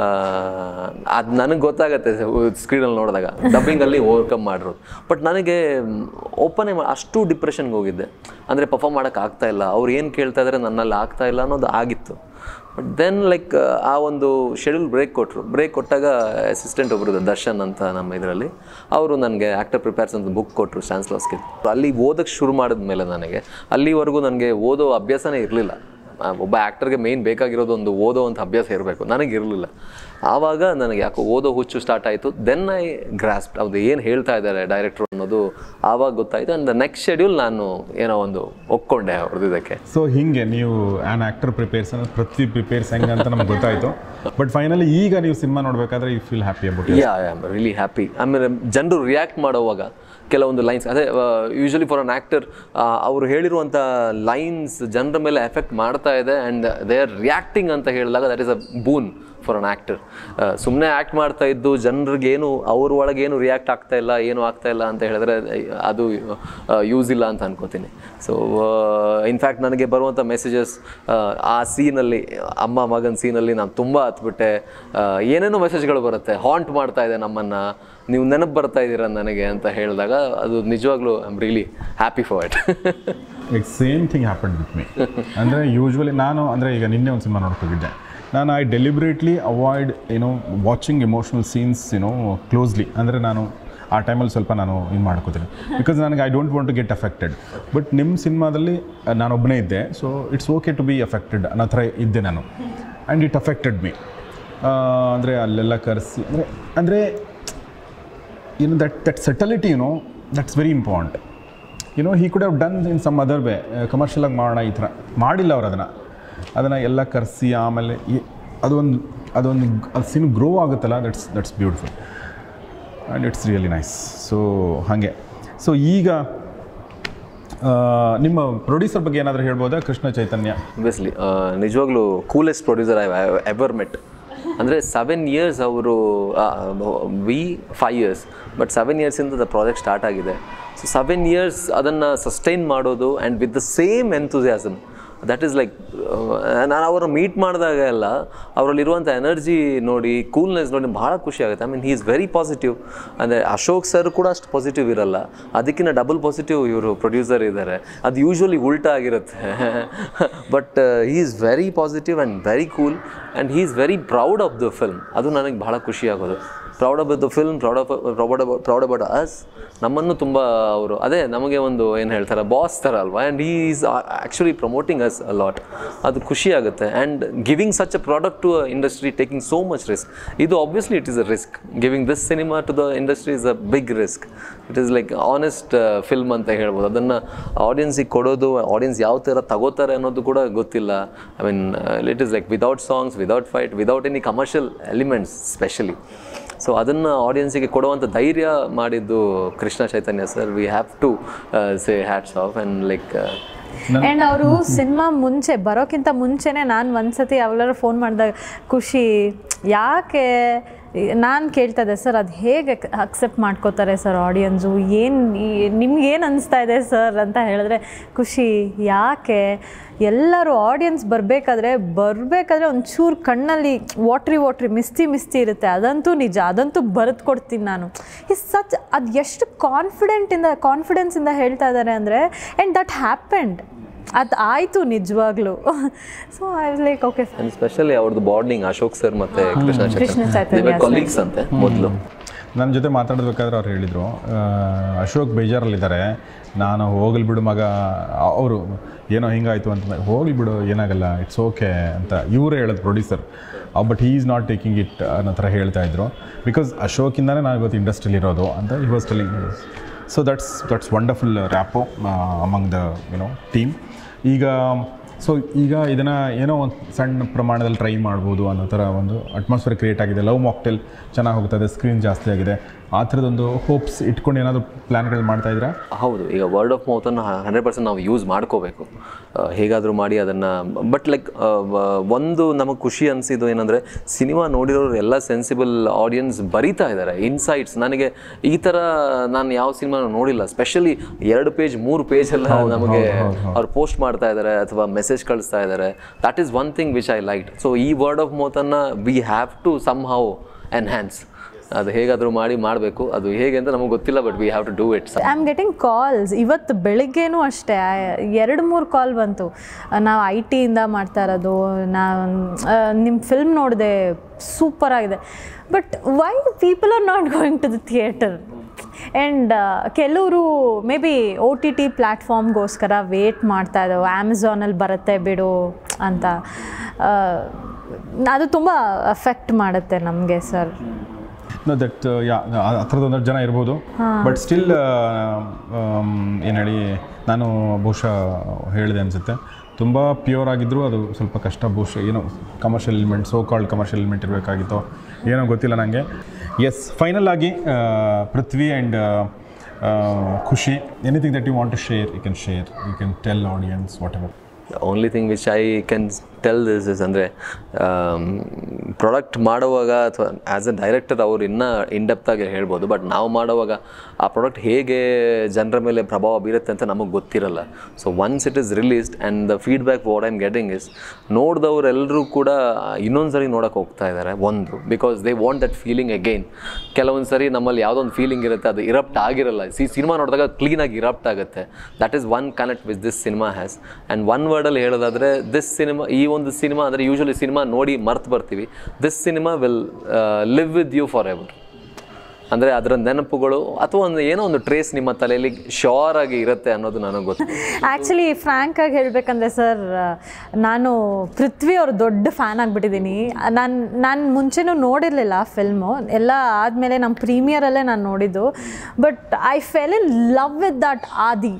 ಅದು ನನಗೆ ಗೊತ್ತಾಗತ್ತೆ ಸ್ಕ್ರೀನಲ್ಲಿ ನೋಡಿದಾಗ, ಡಬ್ಬಿಂಗಲ್ಲಿ ಓವರ್ಕಮ್ ಮಾಡಿರೋದು. ಬಟ್ ನನಗೆ ಓಪನೇ ಅಷ್ಟು ಡಿಪ್ರೆಷನ್ಗೆ ಹೋಗಿದ್ದೆ. ಅಂದರೆ ಪರ್ಫಾರ್ಮ್ ಮಾಡೋಕ್ಕೆ ಆಗ್ತಾಯಿಲ್ಲ, ಅವ್ರು ಏನು ಕೇಳ್ತಾ ಇದ್ದಾರೆ ನನ್ನಲ್ಲಿ ಆಗ್ತಾಯಿಲ್ಲ ಅನ್ನೋದು ಆಗಿತ್ತು. ಬಟ್ ದೆನ್ ಲೈಕ್ ಆ ಒಂದು ಶೆಡ್ಯೂಲ್ ಬ್ರೇಕ್ ಕೊಟ್ಟಾಗ ಅಸಿಸ್ಟೆಂಟ್ ಒಬ್ಬರು ದರ್ಶನ್ ಅಂತ ನಮ್ಮ ಇದರಲ್ಲಿ, ಅವರು ನನಗೆ ಆ್ಯಕ್ಟರ್ ಪ್ರಿಪೇರ್ಸ್ ಅಂತ ಬುಕ್ ಕೊಟ್ಟರು ಸ್ಟಾನ್ಸ್ಲಾವ್ಸ್ಕಿ. ಅಲ್ಲಿ ಓದೋಕ್ಕೆ ಶುರು ಮಾಡಿದ್ಮೇಲೆ ನನಗೆ ಅಲ್ಲಿವರೆಗೂ ನನಗೆ ಓದೋ ಅಭ್ಯಾಸನೇ ಇರಲಿಲ್ಲ. ಒಬ್ಬ ಆ್ಯಕ್ಟರ್ಗೆ ಮೇಯ್ನ್ ಬೇಕಾಗಿರೋದು ಒಂದು ಓದೋ ಅಂತ ಅಭ್ಯಾಸ ಇರಬೇಕು, ನನಗಿರಲಿಲ್ಲ. ಆವಾಗ ನನಗೆ ಯಾಕೋ ಓದೋ ಹುಚ್ಚು ಸ್ಟಾರ್ಟ್ ಆಯಿತು. ದೆನ್ ಐ ಗ್ರಾಸ್ಪ್ ಅದು ಏನು ಹೇಳ್ತಾ ಇದ್ದಾರೆ ಡೈರೆಕ್ಟ್ರು ಅನ್ನೋದು ಆವಾಗ ಗೊತ್ತಾಯಿತು. ಆ್ಯಂಡ್ ದ ನೆಕ್ಸ್ಟ್ ಶೆಡ್ಯೂಲ್ ನಾನು ಏನೋ ಒಂದು ಒಪ್ಕೊಂಡೆ ಅವ್ರದ್ದು ಇದಕ್ಕೆ. ಸೊ ಹೀಗೆ ನೀವು an actor prepares Prithvi prepares ಹೆಂಗೆ ಅಂತ ನಮ್ಗೆ ಗೊತ್ತಾಯಿತು. ಬಟ್ ಫೈನಲಿ ಈಗ ನೀವು ಸಿನಿಮಾ ನೋಡಬೇಕಾದ್ರೆ you feel happy about it? Yeah I am really happy. ಆಮೇಲೆ ಜನರು ರಿಯಾಕ್ಟ್ ಮಾಡೋವಾಗ ಕೆಲವೊಂದು ಲೈನ್ಸ್, ಅದೇ ಯೂಶ್ವಲಿ ಫಾರ್ ಅನ್ ಆ್ಯಕ್ಟರ್ ಅವರು ಹೇಳಿರುವಂಥ ಲೈನ್ಸ್ ಜನರ ಮೇಲೆ ಎಫೆಕ್ಟ್ ಮಾಡ್ತಾ ಇದೆ ಆ್ಯಂಡ್ ದೇ ಆರ್ ರಿಯಾಕ್ಟಿಂಗ್ ಅಂತ ಹೇಳಿದಾಗ that is a boon for an actor. ಸುಮ್ಮನೆ ಆ್ಯಕ್ಟ್ ಮಾಡ್ತಾ ಇದ್ದು ಜನರಿಗೇನು ಅವ್ರ ಒಳಗೇನು ರಿಯಾಕ್ಟ್ ಆಗ್ತಾ ಇಲ್ಲ, ಏನು ಆಗ್ತಾ ಇಲ್ಲ ಅಂತ ಹೇಳಿದ್ರೆ ಅದು ಯೂಸ್ ಇಲ್ಲ ಅಂತ ಅನ್ಕೋತೀನಿ. ಸೊ ಇನ್ಫ್ಯಾಕ್ಟ್ ನನಗೆ ಬರುವಂಥ ಮೆಸೇಜಸ್ ಆ ಸೀನಲ್ಲಿ, ಅಮ್ಮ ಮಗನ ಸೀನಲ್ಲಿ ನಾನು ತುಂಬ ಹತ್ಬಿಟ್ಟೆ. ಏನೇನೋ ಮೆಸೇಜ್ಗಳು ಬರುತ್ತೆ, ಹಾಂಟ್ ಮಾಡ್ತಾ ಇದೆ ನಮ್ಮನ್ನು, ನೀವು ನೆನಪು ಬರ್ತಾ ಇದ್ದೀರಾ ನನಗೆ ಅಂತ ಹೇಳಿದಾಗ ಅದು ನಿಜವಾಗ್ಲೂ I am really happy for it. Like same thing happen with me. ಅಂದರೆ ಯೂಶ್ವಲಿ ನಾನು ಅಂದರೆ ಈಗ ನಿನ್ನೆ ಒಂದು ಸಿನಿಮಾ ನೋಡ್ಕೋಗಿದ್ದೆ ನಾನು. I deliberately avoid watching emotional scenes closely. ಅಂದರೆ ನಾನು ಆ ಟೈಮಲ್ಲಿ ಸ್ವಲ್ಪ ನಾನು ಇದು ಮಾಡ್ಕೋತೀನಿ, ಬಿಕಾಸ್ ನನಗೆ I don't want to get affected. But ನಿಮ್ಮ ಸಿನಿಮಾದಲ್ಲಿ ನಾನೊಬ್ಬನೇ ಇದ್ದೆ, so it's okay to be affected ಅನ್ನೋ ಥರ ಇದ್ದೆ ನಾನು. And it affected me. ಅಂದರೆ ಅಲ್ಲೆಲ್ಲ ಕರೆಸಿ ಅಂದರೆ that subtlety, that's very important. He could have done in some other way, commercial ಆಗಿ ಮಾಡೋಣ ಈ ಥರ ಮಾಡಿಲ್ಲ ಅವ್ರು. ಅದನ್ನು ಎಲ್ಲ ಕರೆಸಿ ಆಮೇಲೆ ಅದೊಂದು ಸೀನ್ ಗ್ರೋ ಆಗುತ್ತಲ್ಲ, that's beautiful and it's really nice. So ಹಾಗೆ. ಸೊ ಈಗ ನಿಮ್ಮ ಪ್ರೊಡ್ಯೂಸರ್ ಬಗ್ಗೆ ಏನಾದರೂ ಹೇಳ್ಬೋದಾ? ಕೃಷ್ಣ ಚೈತನ್ಯ ಆಬ್ವಿಯಸ್ಲಿ ನಿಜವಾಗ್ಲೂ coolest producer I ever met. ಅಂದರೆ 7 years ಅವರು 5 years, ಬಟ್ 7 yearsಯಿಂದ ದ ಪ್ರಾಜೆಕ್ಟ್ ಸ್ಟಾರ್ಟ್ ಆಗಿದೆ. ಸೊ 7 years ಅದನ್ನು ಸಸ್ಟೈನ್ ಮಾಡೋದು and with the same enthusiasm, that is like ನಾನು ಅವ್ರನ್ನ ಮೀಟ್ ಮಾಡಿದಾಗ ಎಲ್ಲ ಅವರಲ್ಲಿರುವಂಥ ಎನರ್ಜಿ ನೋಡಿ, ಕೂಲ್ನೆಸ್ ನೋಡಿ ಭಾಳ ಖುಷಿ ಆಗುತ್ತೆ. I mean he is very positive. ಅಂದರೆ ಅಶೋಕ್ ಸರ್ ಕೂಡ ಅಷ್ಟು ಪಾಸಿಟಿವ್ ಇರಲ್ಲ, ಅದಕ್ಕಿಂತ ಡಬಲ್ ಪಾಸಿಟಿವ್ ಇವರು ಪ್ರೊಡ್ಯೂಸರ್ ಇದ್ದಾರೆ. ಅದು ಯೂಶ್ವಲಿ ಉಲ್ಟಾ ಆಗಿರುತ್ತೆ. But he is very positive and very cool and he is very proud of the film. ಅದು ನನಗೆ ಭಾಳ ಖುಷಿ ಆಗೋದು. Proud about the film, proud about us. ನಮ್ಮನ್ನು ತುಂಬ ಅವರು ಅದೇ ನಮಗೆ ಒಂದು ಏನು ಹೇಳ್ತಾರೆ ಬಾಸ್ ಥರ ಅಲ್ವಾ. And he is actually promoting us a lot. ಅದು ಖುಷಿ ಆಗುತ್ತೆ. And giving such a product to industry, taking so much risk. ಇದು obviously it is a risk. Giving this cinema to the industry is a big risk. It is like honest film ಅಂತ ಹೇಳ್ಬೋದು. ಅದನ್ನು ಆಡಿಯನ್ಸಿಗೆ ಕೊಡೋದು, audience ಯಾವ ಥರ ತಗೋತಾರೆ ಅನ್ನೋದು ಕೂಡ ಗೊತ್ತಿಲ್ಲ. I mean it is like without songs, without fight, without any commercial elements specially. So ಅದನ್ನು ಆಡಿಯನ್ಸಿಗೆ ಕೊಡುವಂಥ ಧೈರ್ಯ ಮಾಡಿದ್ದು Krishna Chaitanya sir. We have to say hats off. And like and ಅವರು ಸಿನಿಮಾ ಮುಂಚೆ ಬರೋಕ್ಕಿಂತ ಮುಂಚೆನೇ ನಾನು ಒಂದ್ಸತಿ ಅವಳರ ಫೋನ್ ಮಾಡಿದಾಗ ಖುಷಿ ಯಾಕೆ ನಾನು ಕೇಳ್ತಾ ಇದ್ದೆ ಸರ್, ಅದು ಹೇಗೆ ಅಕ್ಸೆಪ್ಟ್ ಮಾಡ್ಕೋತಾರೆ ಸರ್ ಆಡಿಯನ್ಸು, ನಿಮ್ಗೇನು ಅನಿಸ್ತಾ ಇದೆ ಸರ್ ಅಂತ ಹೇಳಿದ್ರೆ ಖುಷಿ ಯಾಕೆ ಎಲ್ಲರೂ ಆಡಿಯನ್ಸ್ ಬರಬೇಕಾದ್ರೆ ಒಂಚೂರು ಕಣ್ಣಲ್ಲಿ ವಾಟ್ರಿ ಮಿಸ್ತಿ ಇರುತ್ತೆ. ಅದಂತೂ ನಿಜ, ಅದಂತೂ ಬರೆದು ಕೊಡ್ತೀನಿ ನಾನು. ಸಚ್ ಅದು ಎಷ್ಟು ಕಾನ್ಫಿಡೆನ್ಸಿಂದ ಹೇಳ್ತಾ ಇದ್ದಾರೆ ಅಂದರೆ, ಆ್ಯಂಡ್ ದಟ್ ಹ್ಯಾಪೆಂಡ್, ಅದು ಆಯಿತು ನಿಜವಾಗ್ಲೂ. So I was like okay. And specially ಅವ್ರದ್ದು ಬಾಂಡಿಂಗ್ ಅಶೋಕ್ ಸರ್ ಮತ್ತು ಕೃಷ್ಣ ಚೈತನ್ಯ ಕೊಲೀಗ್ಸ್ ಅಂತೆ ಮೊದಲು. ನನ್ನ ಜೊತೆ ಮಾತಾಡಬೇಕಾದ್ರೆ ಅವ್ರು ಹೇಳಿದರು, ಅಶೋಕ್ ಬೇಜಾರಲ್ಲಿದ್ದಾರೆ, ನಾನು ಹೋಗಲಿ ಬಿಡು ಮಗ, ಅವರು ಏನೋ ಹಿಂಗಾಯಿತು ಅಂತ, ಹೋಗಲಿ ಬಿಡು ಏನಾಗಲ್ಲ, ಇಟ್ಸ್ ಓಕೆ ಅಂತ ಇವರು ಹೇಳೋದು producer. But he is not taking it ಅನ್ನೋ ಥರ ಹೇಳ್ತಾ ಇದ್ರು. ಬಿಕಾಸ್ ಅಶೋಕಿಂದನೇ ನಾನು ಇವತ್ತು ಇಂಡಸ್ಟ್ರಿಯಲ್ಲಿ ಇರೋದು ಅಂತ he was telling. So that's wonderful rapport among the team. ಈಗ ಇದನ್ನು ಏನೋ ಒಂದು ಸಣ್ಣ ಪ್ರಮಾಣದಲ್ಲಿ ಟ್ರೈ ಮಾಡ್ಬೋದು ಅನ್ನೋ ಥರ ಒಂದು ಅಟ್ಮಾಸ್ಫಿಯರ್ ಕ್ರಿಯೇಟ್ ಆಗಿದೆ. ಲವ್ ಮಾಕ್ಟೇಲ್ ಚೆನ್ನಾಗಿ ಹೋಗ್ತದೆ, ಸ್ಕ್ರೀನ್ ಜಾಸ್ತಿ ಆಗಿದೆ. ಆ ಥರದೊಂದು ಹೋಪ್ಸ್ ಇಟ್ಕೊಂಡು ಏನಾದರೂ ಪ್ಲ್ಯಾನ್ಗಳು ಮಾಡ್ತಾ ಇದ್ದೀರಾ? ಹೌದು, ಈಗ ವರ್ಡ್ ಆಫ್ ಮೌತನ್ನು 100% ನಾವು ಯೂಸ್ ಮಾಡ್ಕೋಬೇಕು, ಹೇಗಾದರೂ ಮಾಡಿ ಅದನ್ನು. ಬಟ್ ಲೈಕ್ ಒಂದು ನಮಗೆ ಖುಷಿ ಅನಿಸಿದ್ದು ಏನಂದರೆ, ಸಿನಿಮಾ ನೋಡಿರೋರು ಎಲ್ಲ ಸೆನ್ಸಿಬಲ್ ಆಡಿಯನ್ಸ್ ಬರೀತಾ ಇದ್ದಾರೆ ಇನ್ಸೈಟ್ಸ್. ನನಗೆ ಈ ಥರ ನಾನು ಯಾವ ಸಿನಿಮಾ ನೋಡಿಲ್ಲ. ಸ್ಪೆಷಲಿ 2 ಪೇಜ್ 3 ಪೇಜ್ ಎಲ್ಲ ನಮಗೆ ಅವ್ರು ಪೋಸ್ಟ್ ಮಾಡ್ತಾ ಇದ್ದಾರೆ ಅಥವಾ ಮೆಸೇಜ್ ಕಳಿಸ್ತಾ ಇದ್ದಾರೆ. That is one thing which I like. So ಈ ವರ್ಡ್ ಆಫ್ ಮೌತನ್ನು we have to somehow enhance. ಅದು ಹೇಗಾದರೂ ಮಾಡಬೇಕು. ಅದು ಹೇಗೆ ಅಂತ ನಮಗೆ ಗೊತ್ತಿಲ್ಲ, but we have to do it. I am getting calls. ಇವತ್ತು ಬೆಳಿಗ್ಗೆನೂ ಅಷ್ಟೇ 2-3 ಕಾಲ್ ಬಂತು. ನಾವು IT-ಇಂದ ಮಾಡ್ತಾ ಇರೋದು, ನಿಮ್ಮ ಫಿಲ್ಮ್ ನೋಡಿದೆ, ಸೂಪರಾಗಿದೆ, but why people are not going to the theatre? And ಕೆಲವರು ಮೇ ಬಿ OTT ಪ್ಲ್ಯಾಟ್ಫಾರ್ಮ್ಗೋಸ್ಕರ ವೇಟ್ ಮಾಡ್ತಾ ಇದ್ದಾವೆ, ಅಮೆಝಾನಲ್ಲಿ ಬರುತ್ತೆ ಬಿಡು ಅಂತ. ಅದು ತುಂಬ ಅಫೆಕ್ಟ್ ಮಾಡುತ್ತೆ ನಮಗೆ ಸರ್. ದಟ್ ಆ ಥರದೊಂದಷ್ಟು ಜನ ಇರ್ಬೋದು. ಬಟ್ ಸ್ಟಿಲ್ ಏನು ಹೇಳಿ, ನಾನು ಬಹುಶಃ ಹೇಳಿದೆ ಅನಿಸುತ್ತೆ, ತುಂಬ ಪ್ಯೂರ್ ಆಗಿದ್ದರೂ ಅದು ಸ್ವಲ್ಪ ಕಷ್ಟ. ಬಹುಶಃ ಏನೋ commercial element, so called commercial element ಇರಬೇಕಾಗಿತ್ತು, ಏನೋ ಗೊತ್ತಿಲ್ಲ ನನಗೆ. ಎಸ್, ಫೈನಲ್ ಆಗಿ Prithvi and Khushi, anything that you want to share, you can tell audience whatever. The only thing which I can tell this is ಅಂದರೆ ಪ್ರಾಡಕ್ಟ್ ಮಾಡುವಾಗ ಅಥವಾ as A director ಅವರು ಇನ್ನೂ ಇನ್ಡೆಪ್ತಾಗಿ ಹೇಳ್ಬೋದು. ಬಟ್ ನಾವು ಮಾಡುವಾಗ ಆ ಪ್ರಾಡಕ್ಟ್ ಹೇಗೆ ಜನರ ಮೇಲೆ ಪ್ರಭಾವ ಬೀರುತ್ತೆ ಅಂತ ನಮಗೆ ಗೊತ್ತಿರಲ್ಲ. So once it is released and the feedback what I am getting is, ನೋಡಿದವರೆಲ್ಲರೂ ಕೂಡ ಇನ್ನೊಂದು ಸರಿ ನೋಡೋಕೆ ಹೋಗ್ತಾ ಇದ್ದಾರೆ. ಒಂದು because they want that feeling again. ಕೆಲವೊಂದು ಸರಿ ನಮ್ಮಲ್ಲಿ ಯಾವುದೋ ಒಂದು ಫೀಲಿಂಗ್ ಇರುತ್ತೆ, ಅದು ಇರಪ್ಟ್ ಆಗಿರಲ್ಲ. ಸಿನಿಮಾ ನೋಡಿದಾಗ ಕ್ಲೀನಾಗಿ ಇರಪ್ಟ್ ಆಗುತ್ತೆ. That is one connect which this cinema has. And one ವರ್ಡಲ್ಲಿ ಹೇಳೋದಾದರೆ, ದಿಸ್ ಸಿನಿಮಾ, ಈ ಒಂದು ಸಿನಿಮಾ ಅಂದರೆ ಯೂಶ್ವಲಿ ಸಿನಿಮಾ ನೋಡಿ ಮರ್ತು ಬರ್ತೀವಿ. This cinema will live with you forever. ಅಂದರೆ ಅದರ ನೆನಪುಗಳು ಅಥವಾ ಏನೋ ಒಂದು ಟ್ರೇಸ್ ನಿಮ್ಮ ತಲೆಯಲ್ಲಿ ಶ್ಯೂರ್ ಆಗಿ ಇರುತ್ತೆ ಅನ್ನೋದು ನನಗೆ ಗೊತ್ತು. ಆ್ಯಕ್ಚುಲಿ ಫ್ರ್ಯಾಂಕಾಗಿ ಹೇಳಬೇಕಂದ್ರೆ ಸರ್, ನಾನು ಪೃಥ್ವಿ ಅವ್ರ ದೊಡ್ಡ ಫ್ಯಾನ್ ಆಗಿಬಿಟ್ಟಿದ್ದೀನಿ. ನಾನು ಮುಂಚೆನೂ ನೋಡಿರಲಿಲ್ಲ ಫಿಲ್ಮು, ಎಲ್ಲ ಆದಮೇಲೆ ನಮ್ಮ ಪ್ರೀಮಿಯರಲ್ಲೇ ನಾನು ನೋಡಿದ್ದು. But I fell in love with that Aadi.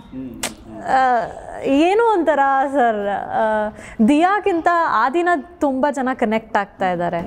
ಏನೋ ಒಂಥರ ಸರ್, ದಿಯಾಗಿಂತ ಆದಿನ ತುಂಬ ಜನ ಕನೆಕ್ಟ್ ಆಗ್ತಾ ಇದ್ದಾರೆ.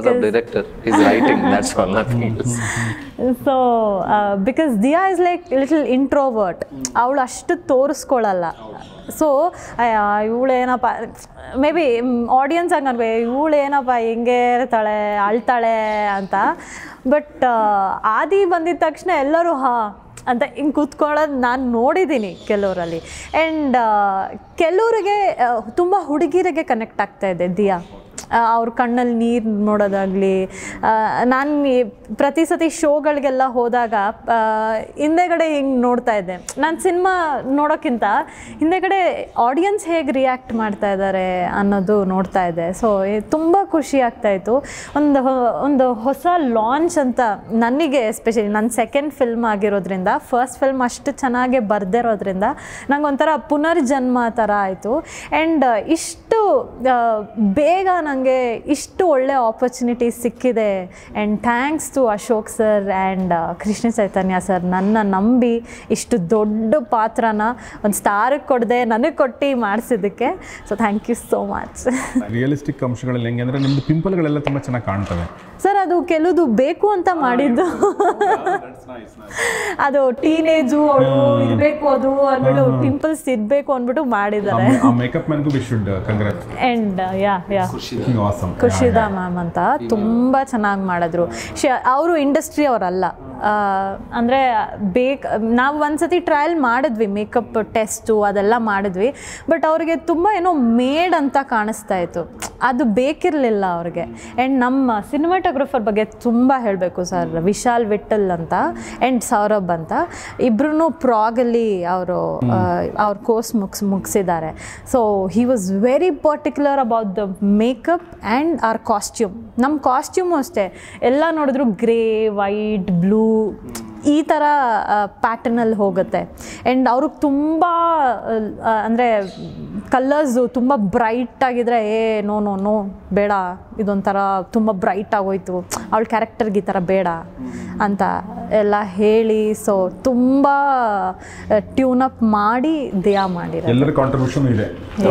So because Diya is like little introvert. ಅವಳು ಅಷ್ಟು ತೋರಿಸ್ಕೊಳ್ಳಲ್ಲ. ಸೊ ಇವಳೇನಪ್ಪ, ಮೇ ಬಿ ಆಡಿಯನ್ಸ್ ಹಂಗೆ ಅನ್ಬೇಕು, ಇವಳೇನಪ್ಪ ಹಿಂಗೆ ಇರ್ತಾಳೆ, ಅಳ್ತಾಳೆ ಅಂತ. ಬಟ್ ಆದಿ ಬಂದಿದ ತಕ್ಷಣ ಎಲ್ಲರೂ ಅಂತ ಹಿಂಗೆ ಕೂತ್ಕೊಳ್ಳೋದು ನಾನು ನೋಡಿದ್ದೀನಿ ಕೆಲವರಲ್ಲಿ. ಆ್ಯಂಡ್ ಕೆಲವರಿಗೆ ತುಂಬ ಹುಡುಗಿರಿಗೆ ಕನೆಕ್ಟ್ ಆಗ್ತಾ ಇದೆ ದಿಯಾ. ಅವ್ರ ಕಣ್ಣಲ್ಲಿ ನೀರು ನೋಡೋದಾಗಲಿ. ನಾನು ಪ್ರತಿ ಸತಿ ಶೋಗಳಿಗೆಲ್ಲ ಹೋದಾಗ ಹಿಂದೆಗಡೆ ಹಿಂಗೆ ನೋಡ್ತಾ ಇದ್ದೆ. ನಾನು ಸಿನಿಮಾ ನೋಡೋಕ್ಕಿಂತ ಹಿಂದೆಗಡೆ ಆಡಿಯನ್ಸ್ ಹೇಗೆ ರಿಯಾಕ್ಟ್ ಮಾಡ್ತಾ ಇದ್ದಾರೆ ಅನ್ನೋದು ನೋಡ್ತಾ ಇದ್ದೆ. ಸೊ ತುಂಬ ಖುಷಿ ಆಗ್ತಾಯಿತ್ತು. ಒಂದು ಹೊಸ ಲಾಂಚ್ ಅಂತ ನನಗೆ, ಎಸ್ಪೆಷಲಿ ನನ್ನ ಸೆಕೆಂಡ್ ಫಿಲ್ಮ್ ಆಗಿರೋದ್ರಿಂದ, ಫಸ್ಟ್ ಫಿಲ್ಮ್ ಅಷ್ಟು ಚೆನ್ನಾಗೆ ಬರ್ದಿರೋದ್ರಿಂದ ನಂಗೆ ಒಂಥರ ಪುನರ್ಜನ್ಮ ಥರ ಆಯಿತು. ಆ್ಯಂಡ್ ಇಷ್ಟು ಬೇಗ ನನಗೆ ಇಷ್ಟು ಒಳ್ಳೆ ಆಪರ್ಚುನಿಟೀಸ್ ಸಿಕ್ಕಿದೆ. And thanks to Ashok sir and Krishna Chaitanya sir ನನ್ನ ನಂಬಿ ಇಷ್ಟು ದೊಡ್ಡ ಪಾತ್ರನ ಒಂದು ಸ್ಟಾರಿಗೆ ಕೊಡದೆ ನನಗೆ ಕೊಟ್ಟು ಮಾಡಿಸಿದ್ದಕ್ಕೆ. So thank you so much. Realistic ಅಂಶಗಳಲ್ಲಿ ಹೆಂಗೆ ಅಂದರೆ ನಿಮ್ಮದು ಪಿಂಪಲ್ಗಳೆಲ್ಲ ತುಂಬ ಚೆನ್ನಾಗಿ ಕಾಣ್ತವೆ ಸರ್. ಅದು ಕೆಲವುದು ಬೇಕು ಅಂತ ಮಾಡಿದ್ದು. ಅದು ಟೀನೇಜು ಅವಳು ಇರಬೇಕು, ಅದು ಅಂದ್ಬಿಟ್ಟು ಪಿಂಪಲ್ಸ್ ಇರಬೇಕು ಅಂದ್ಬಿಟ್ಟು ಮಾಡಿದ್ದಾರೆ. ಮೇಕಪ್ ಮ್ಯಾನ್ಗೂ ವಿ ಶುಡ್ ಕಂಗ್ರಾಟ್. ಆ್ಯಂಡ್ ಖುಷಿದಾ ಮ್ಯಾಮ್ ಅಂತ ತುಂಬ ಚೆನ್ನಾಗಿ ಮಾಡಿದ್ರು. ಅವರು ಇಂಡಸ್ಟ್ರಿ ಅವರಲ್ಲ, ಅಂದರೆ ನಾವು ಒಂದ್ಸತಿ ಟ್ರಯಲ್ ಮಾಡಿದ್ವಿ, ಮೇಕಪ್ ಟೆಸ್ಟು ಅದೆಲ್ಲ ಮಾಡಿದ್ವಿ. ಬಟ್ ಅವ್ರಿಗೆ ತುಂಬ ಏನೋ ಮೇಡ್ ಅಂತ ಕಾಣಿಸ್ತಾ ಇತ್ತು, ಅದು ಬೇಕಿರಲಿಲ್ಲ ಅವ್ರಿಗೆ. ಆ್ಯಂಡ್ ನಮ್ಮ ಸಿನಿಮಾಟೋಗ್ರಫರ್ ಬಗ್ಗೆ ತುಂಬ ಹೇಳಬೇಕು ಸರ್, ವಿಶಾಲ್ ವಿಠಲ್ ಅಂತ ಆ್ಯಂಡ್ ಸೌರಭ್ ಅಂತ, ಇಬ್ಬರೂ ಪ್ರಾಗಲ್ಲಿ ಅವ್ರ ಕೋರ್ಸ್ ಮುಗಿಸಿದ್ದಾರೆ. So he was very particular about the makeup and our costume. ನಮ್ಮ ಕಾಸ್ಟ್ಯೂಮು ಅಷ್ಟೇ, ಎಲ್ಲ ನೋಡಿದ್ರು ಗ್ರೇ, ವೈಟ್, ಬ್ಲೂ ಈ ಥರ ಪ್ಯಾಟರ್ನಲ್ಲಿ ಹೋಗುತ್ತೆ. ಆ್ಯಂಡ್ ಅವ್ರಿಗೆ ತುಂಬ ಅಂದರೆ ಕಲರ್ಸು ತುಂಬ ಬ್ರೈಟ್ ಆಗಿದ್ರೆ ನೋ ನೋ ನೋ ಬೇಡ, ಇದೊಂಥರ ತುಂಬ ಬ್ರೈಟ್ ಆಗೋಯ್ತು, ಅವಳ ಕ್ಯಾರೆಕ್ಟರ್ಗೆ ಈ ಥರ ಬೇಡ ಅಂತ ಎಲ್ಲ ಹೇಳಿ. ಸೊ ತುಂಬ ಟ್ಯೂನಪ್ ಮಾಡಿ ದಿಯಾ ಮಾಡಿರೋ ಎಲ್ಲರ ಕಾಂಟ್ರಿಬ್ಯೂಷನ್ ಇದೆ.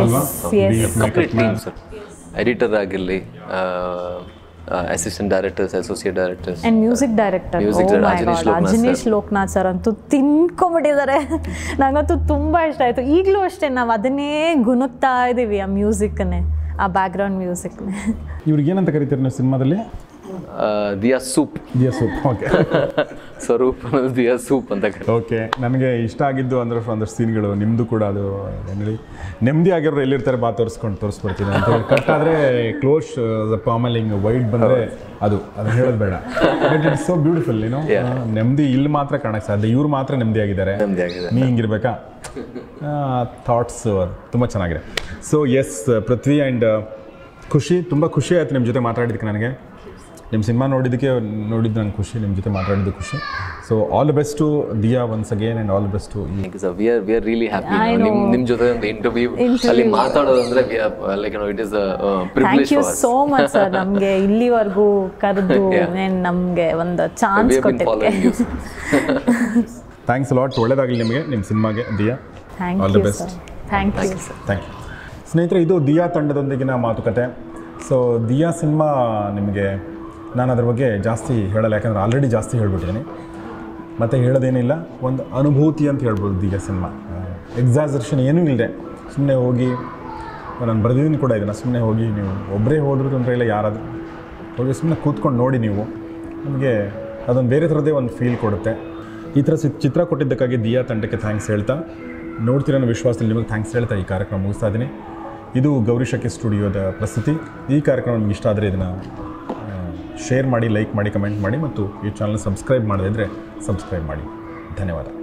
ಎಡಿಟರ್ ಆಗಿರಲಿ, assistant directors, associate directors and music director Rajanish Loknath sir ಅಂತೂ ತಿನ್ಕೊಂಬಿಟ್ಟಿದ್ದಾರೆ. ನನಗಂತೂ ತುಂಬ ಇಷ್ಟ ಆಯಿತು. ಈಗಲೂ ಅಷ್ಟೇ ನಾವು ಅದನ್ನೇ ಗುಣಗ್ತಾ ಇದ್ದೀವಿ, ಆ ಮ್ಯೂಸಿಕ್ನೇ, ಆ ಬ್ಯಾಕ್ಗ್ರೌಂಡ್ ಮ್ಯೂಸಿಕ್ನೇ. ಇವ್ರಿಗೆ ಏನಂತ ಕರಿತೀರಿ ನೀವು ಸಿನಿಮಾದಲ್ಲಿ? ದಿಯಾ ಸೂಪ್. ಓಕೆ. ಸ್ವರೂಪ್ ದಿಯಾ ಸೂಪ್ ಅಂತ. ಓಕೆ, ನನಗೆ ಇಷ್ಟ ಆಗಿದ್ದು ಅಂದ್ರೆ ಒಂದಷ್ಟು ಸೀನ್ಗಳು ನಿಮ್ಮದು ಕೂಡ, ಅದು ಏನೇಳಿ ನೆಮ್ಮದಿ ಆಗಿರೋರು ಎಲ್ಲಿರ್ತಾರೆ ಬಾ ತೋರಿಸ್ಬಿಡ್ತೀನಿ ಅಂತ ಹೇಳಿ ಕಟ್ ಆದರೆ ಕ್ಲೋಸ್ ಆಮೇಲೆ ಹಿಂಗೆ ವೈಡ್ ಬಂದರೆ ಅದನ್ನು ಹೇಳೋದು ಬೇಡ. ಬಟ್ ಇಟ್ಸ್ ಸೋ ಬ್ಯೂಟಿಫುಲ್, ಏನೋ ನೆಮ್ಮದಿ ಇಲ್ಲಿ ಮಾತ್ರ ಕಾಣಕ್ಕೆ ಸಾಧ್ಯ, ಇವ್ರು ಮಾತ್ರ ನೆಮ್ಮದಿ ಆಗಿದ್ದಾರೆ, ನೀ ಹಿಂಗಿರ್ಬೇಕಾ ಥಾಟ್ಸ್ ತುಂಬ ಚೆನ್ನಾಗಿದೆ. ಸೊ ಎಸ್ ಪೃಥ್ವಿ ಆ್ಯಂಡ್ ಖುಷಿ, ತುಂಬ ಖುಷಿ ಆಯಿತು ನಿಮ್ಮ ಜೊತೆ ಮಾತಾಡಿದ್ದಕ್ಕೆ. ನನಗೆ ನಿಮ್ಮ ಸಿನಿಮಾ ನೋಡಿದ್ದಕ್ಕೆ ನಂಗೆ ಖುಷಿ, ನಿಮ್ಮ ಜೊತೆ ಮಾತಾಡಿದ್ದು ಖುಷಿ. So all the best to Diya once again and all the best to you. We are really happy ನಿಮ್ಮ ಜೊತೆ ಒಂದು ಇಂಟರ್ವ್ಯೂ ಅಲ್ಲಿ ಮಾತಾಡೋದಂದ್ರೆ like it is privilege for us. So much sir, ನಮಗೆ ಇಲ್ಲಿವರೆಗೂ ಕರೆದು ನಮಗೆ ಒಂದು ಚಾನ್ಸ್ ಕೊಟ್ಟಿದ್ದಕ್ಕೆ ಥ್ಯಾಂಕ್ಸ್ ಲಾಟ್. ಒಳ್ಳೆಯದಾಗಲಿ ನಿಮಗೆ, ನಿಮ್ಮ ಸಿನಿಮಾಗೆ Diya. All the best. Thank you. ಸ್ನೇಹಿತರೆ, ಇದು ದಿಯಾ ತಂಡದೊಂದಿಗಿನ ಮಾತುಕತೆ. ಸೊ ದಿಯಾ ಸಿನಿಮಾ ನಿಮಗೆ ನಾನು ಅದ್ರ ಬಗ್ಗೆ ಜಾಸ್ತಿ ಹೇಳಲ್ಲ, ಯಾಕಂದರೆ ಆಲ್ರೆಡಿ ಜಾಸ್ತಿ ಹೇಳ್ಬಿಟ್ಟಿದ್ದೀನಿ, ಮತ್ತು ಹೇಳೋದೇನಿಲ್ಲ. ಒಂದು ಅನುಭೂತಿ ಅಂತ ಹೇಳ್ಬೋದು ದಿಯಾ ಸಿನಿಮಾ. ಎಕ್ಸಾಜರೇಷನ್ ಏನೂ ಇಲ್ಲದೆ ಸುಮ್ಮನೆ ಹೋಗಿ, ನಾನು ಬರೆದಿದ್ದೀನಿ ಕೂಡ ಇದನ್ನು, ಸುಮ್ಮನೆ ಹೋಗಿ ನೀವು ಒಬ್ಬರೇ ಹೋದ್ರೂ ತೊಂದರೆ ಇಲ್ಲ, ಯಾರಾದರೂ ಹೋಗಿ ಸುಮ್ಮನೆ ಕೂತ್ಕೊಂಡು ನೋಡಿ ನೀವು, ನಿಮಗೆ ಅದೊಂದು ಬೇರೆ ಥರದೇ ಒಂದು ಫೀಲ್ ಕೊಡುತ್ತೆ. ಈ ಥರ ಚಿತ್ರ ಕೊಟ್ಟಿದ್ದಕ್ಕಾಗಿ ದಿಯಾ ತಂಡಕ್ಕೆ ಥ್ಯಾಂಕ್ಸ್ ಹೇಳ್ತಾ, ನೋಡ್ತೀರ ಅನ್ನೋ ವಿಶ್ವಾಸದಲ್ಲಿ ನಿಮಗೆ ಥ್ಯಾಂಕ್ಸ್ ಹೇಳ್ತಾ ಈ ಕಾರ್ಯಕ್ರಮ ಮುಗಿಸ್ತಾ ಇದ್ದೀನಿ. ಇದು ಗೌರಿಶಕ್ಕೆ ಸ್ಟುಡಿಯೋದ ಪ್ರಸ್ತುತಿ. ಈ ಕಾರ್ಯಕ್ರಮ ನಿಮ್ಗೆ ಇಷ್ಟ ಆದರೆ ಇದನ್ನು ಶೇರ್ ಮಾಡಿ, ಲೈಕ್ ಮಾಡಿ, ಕಮೆಂಟ್ ಮಾಡಿ, ಮತ್ತು ಈ ಚಾನಲ್ ಸಬ್ಸ್ಕ್ರೈಬ್ ಮಾಡದಿದ್ದರೆ ಸಬ್ಸ್ಕ್ರೈಬ್ ಮಾಡಿ. ಧನ್ಯವಾದ.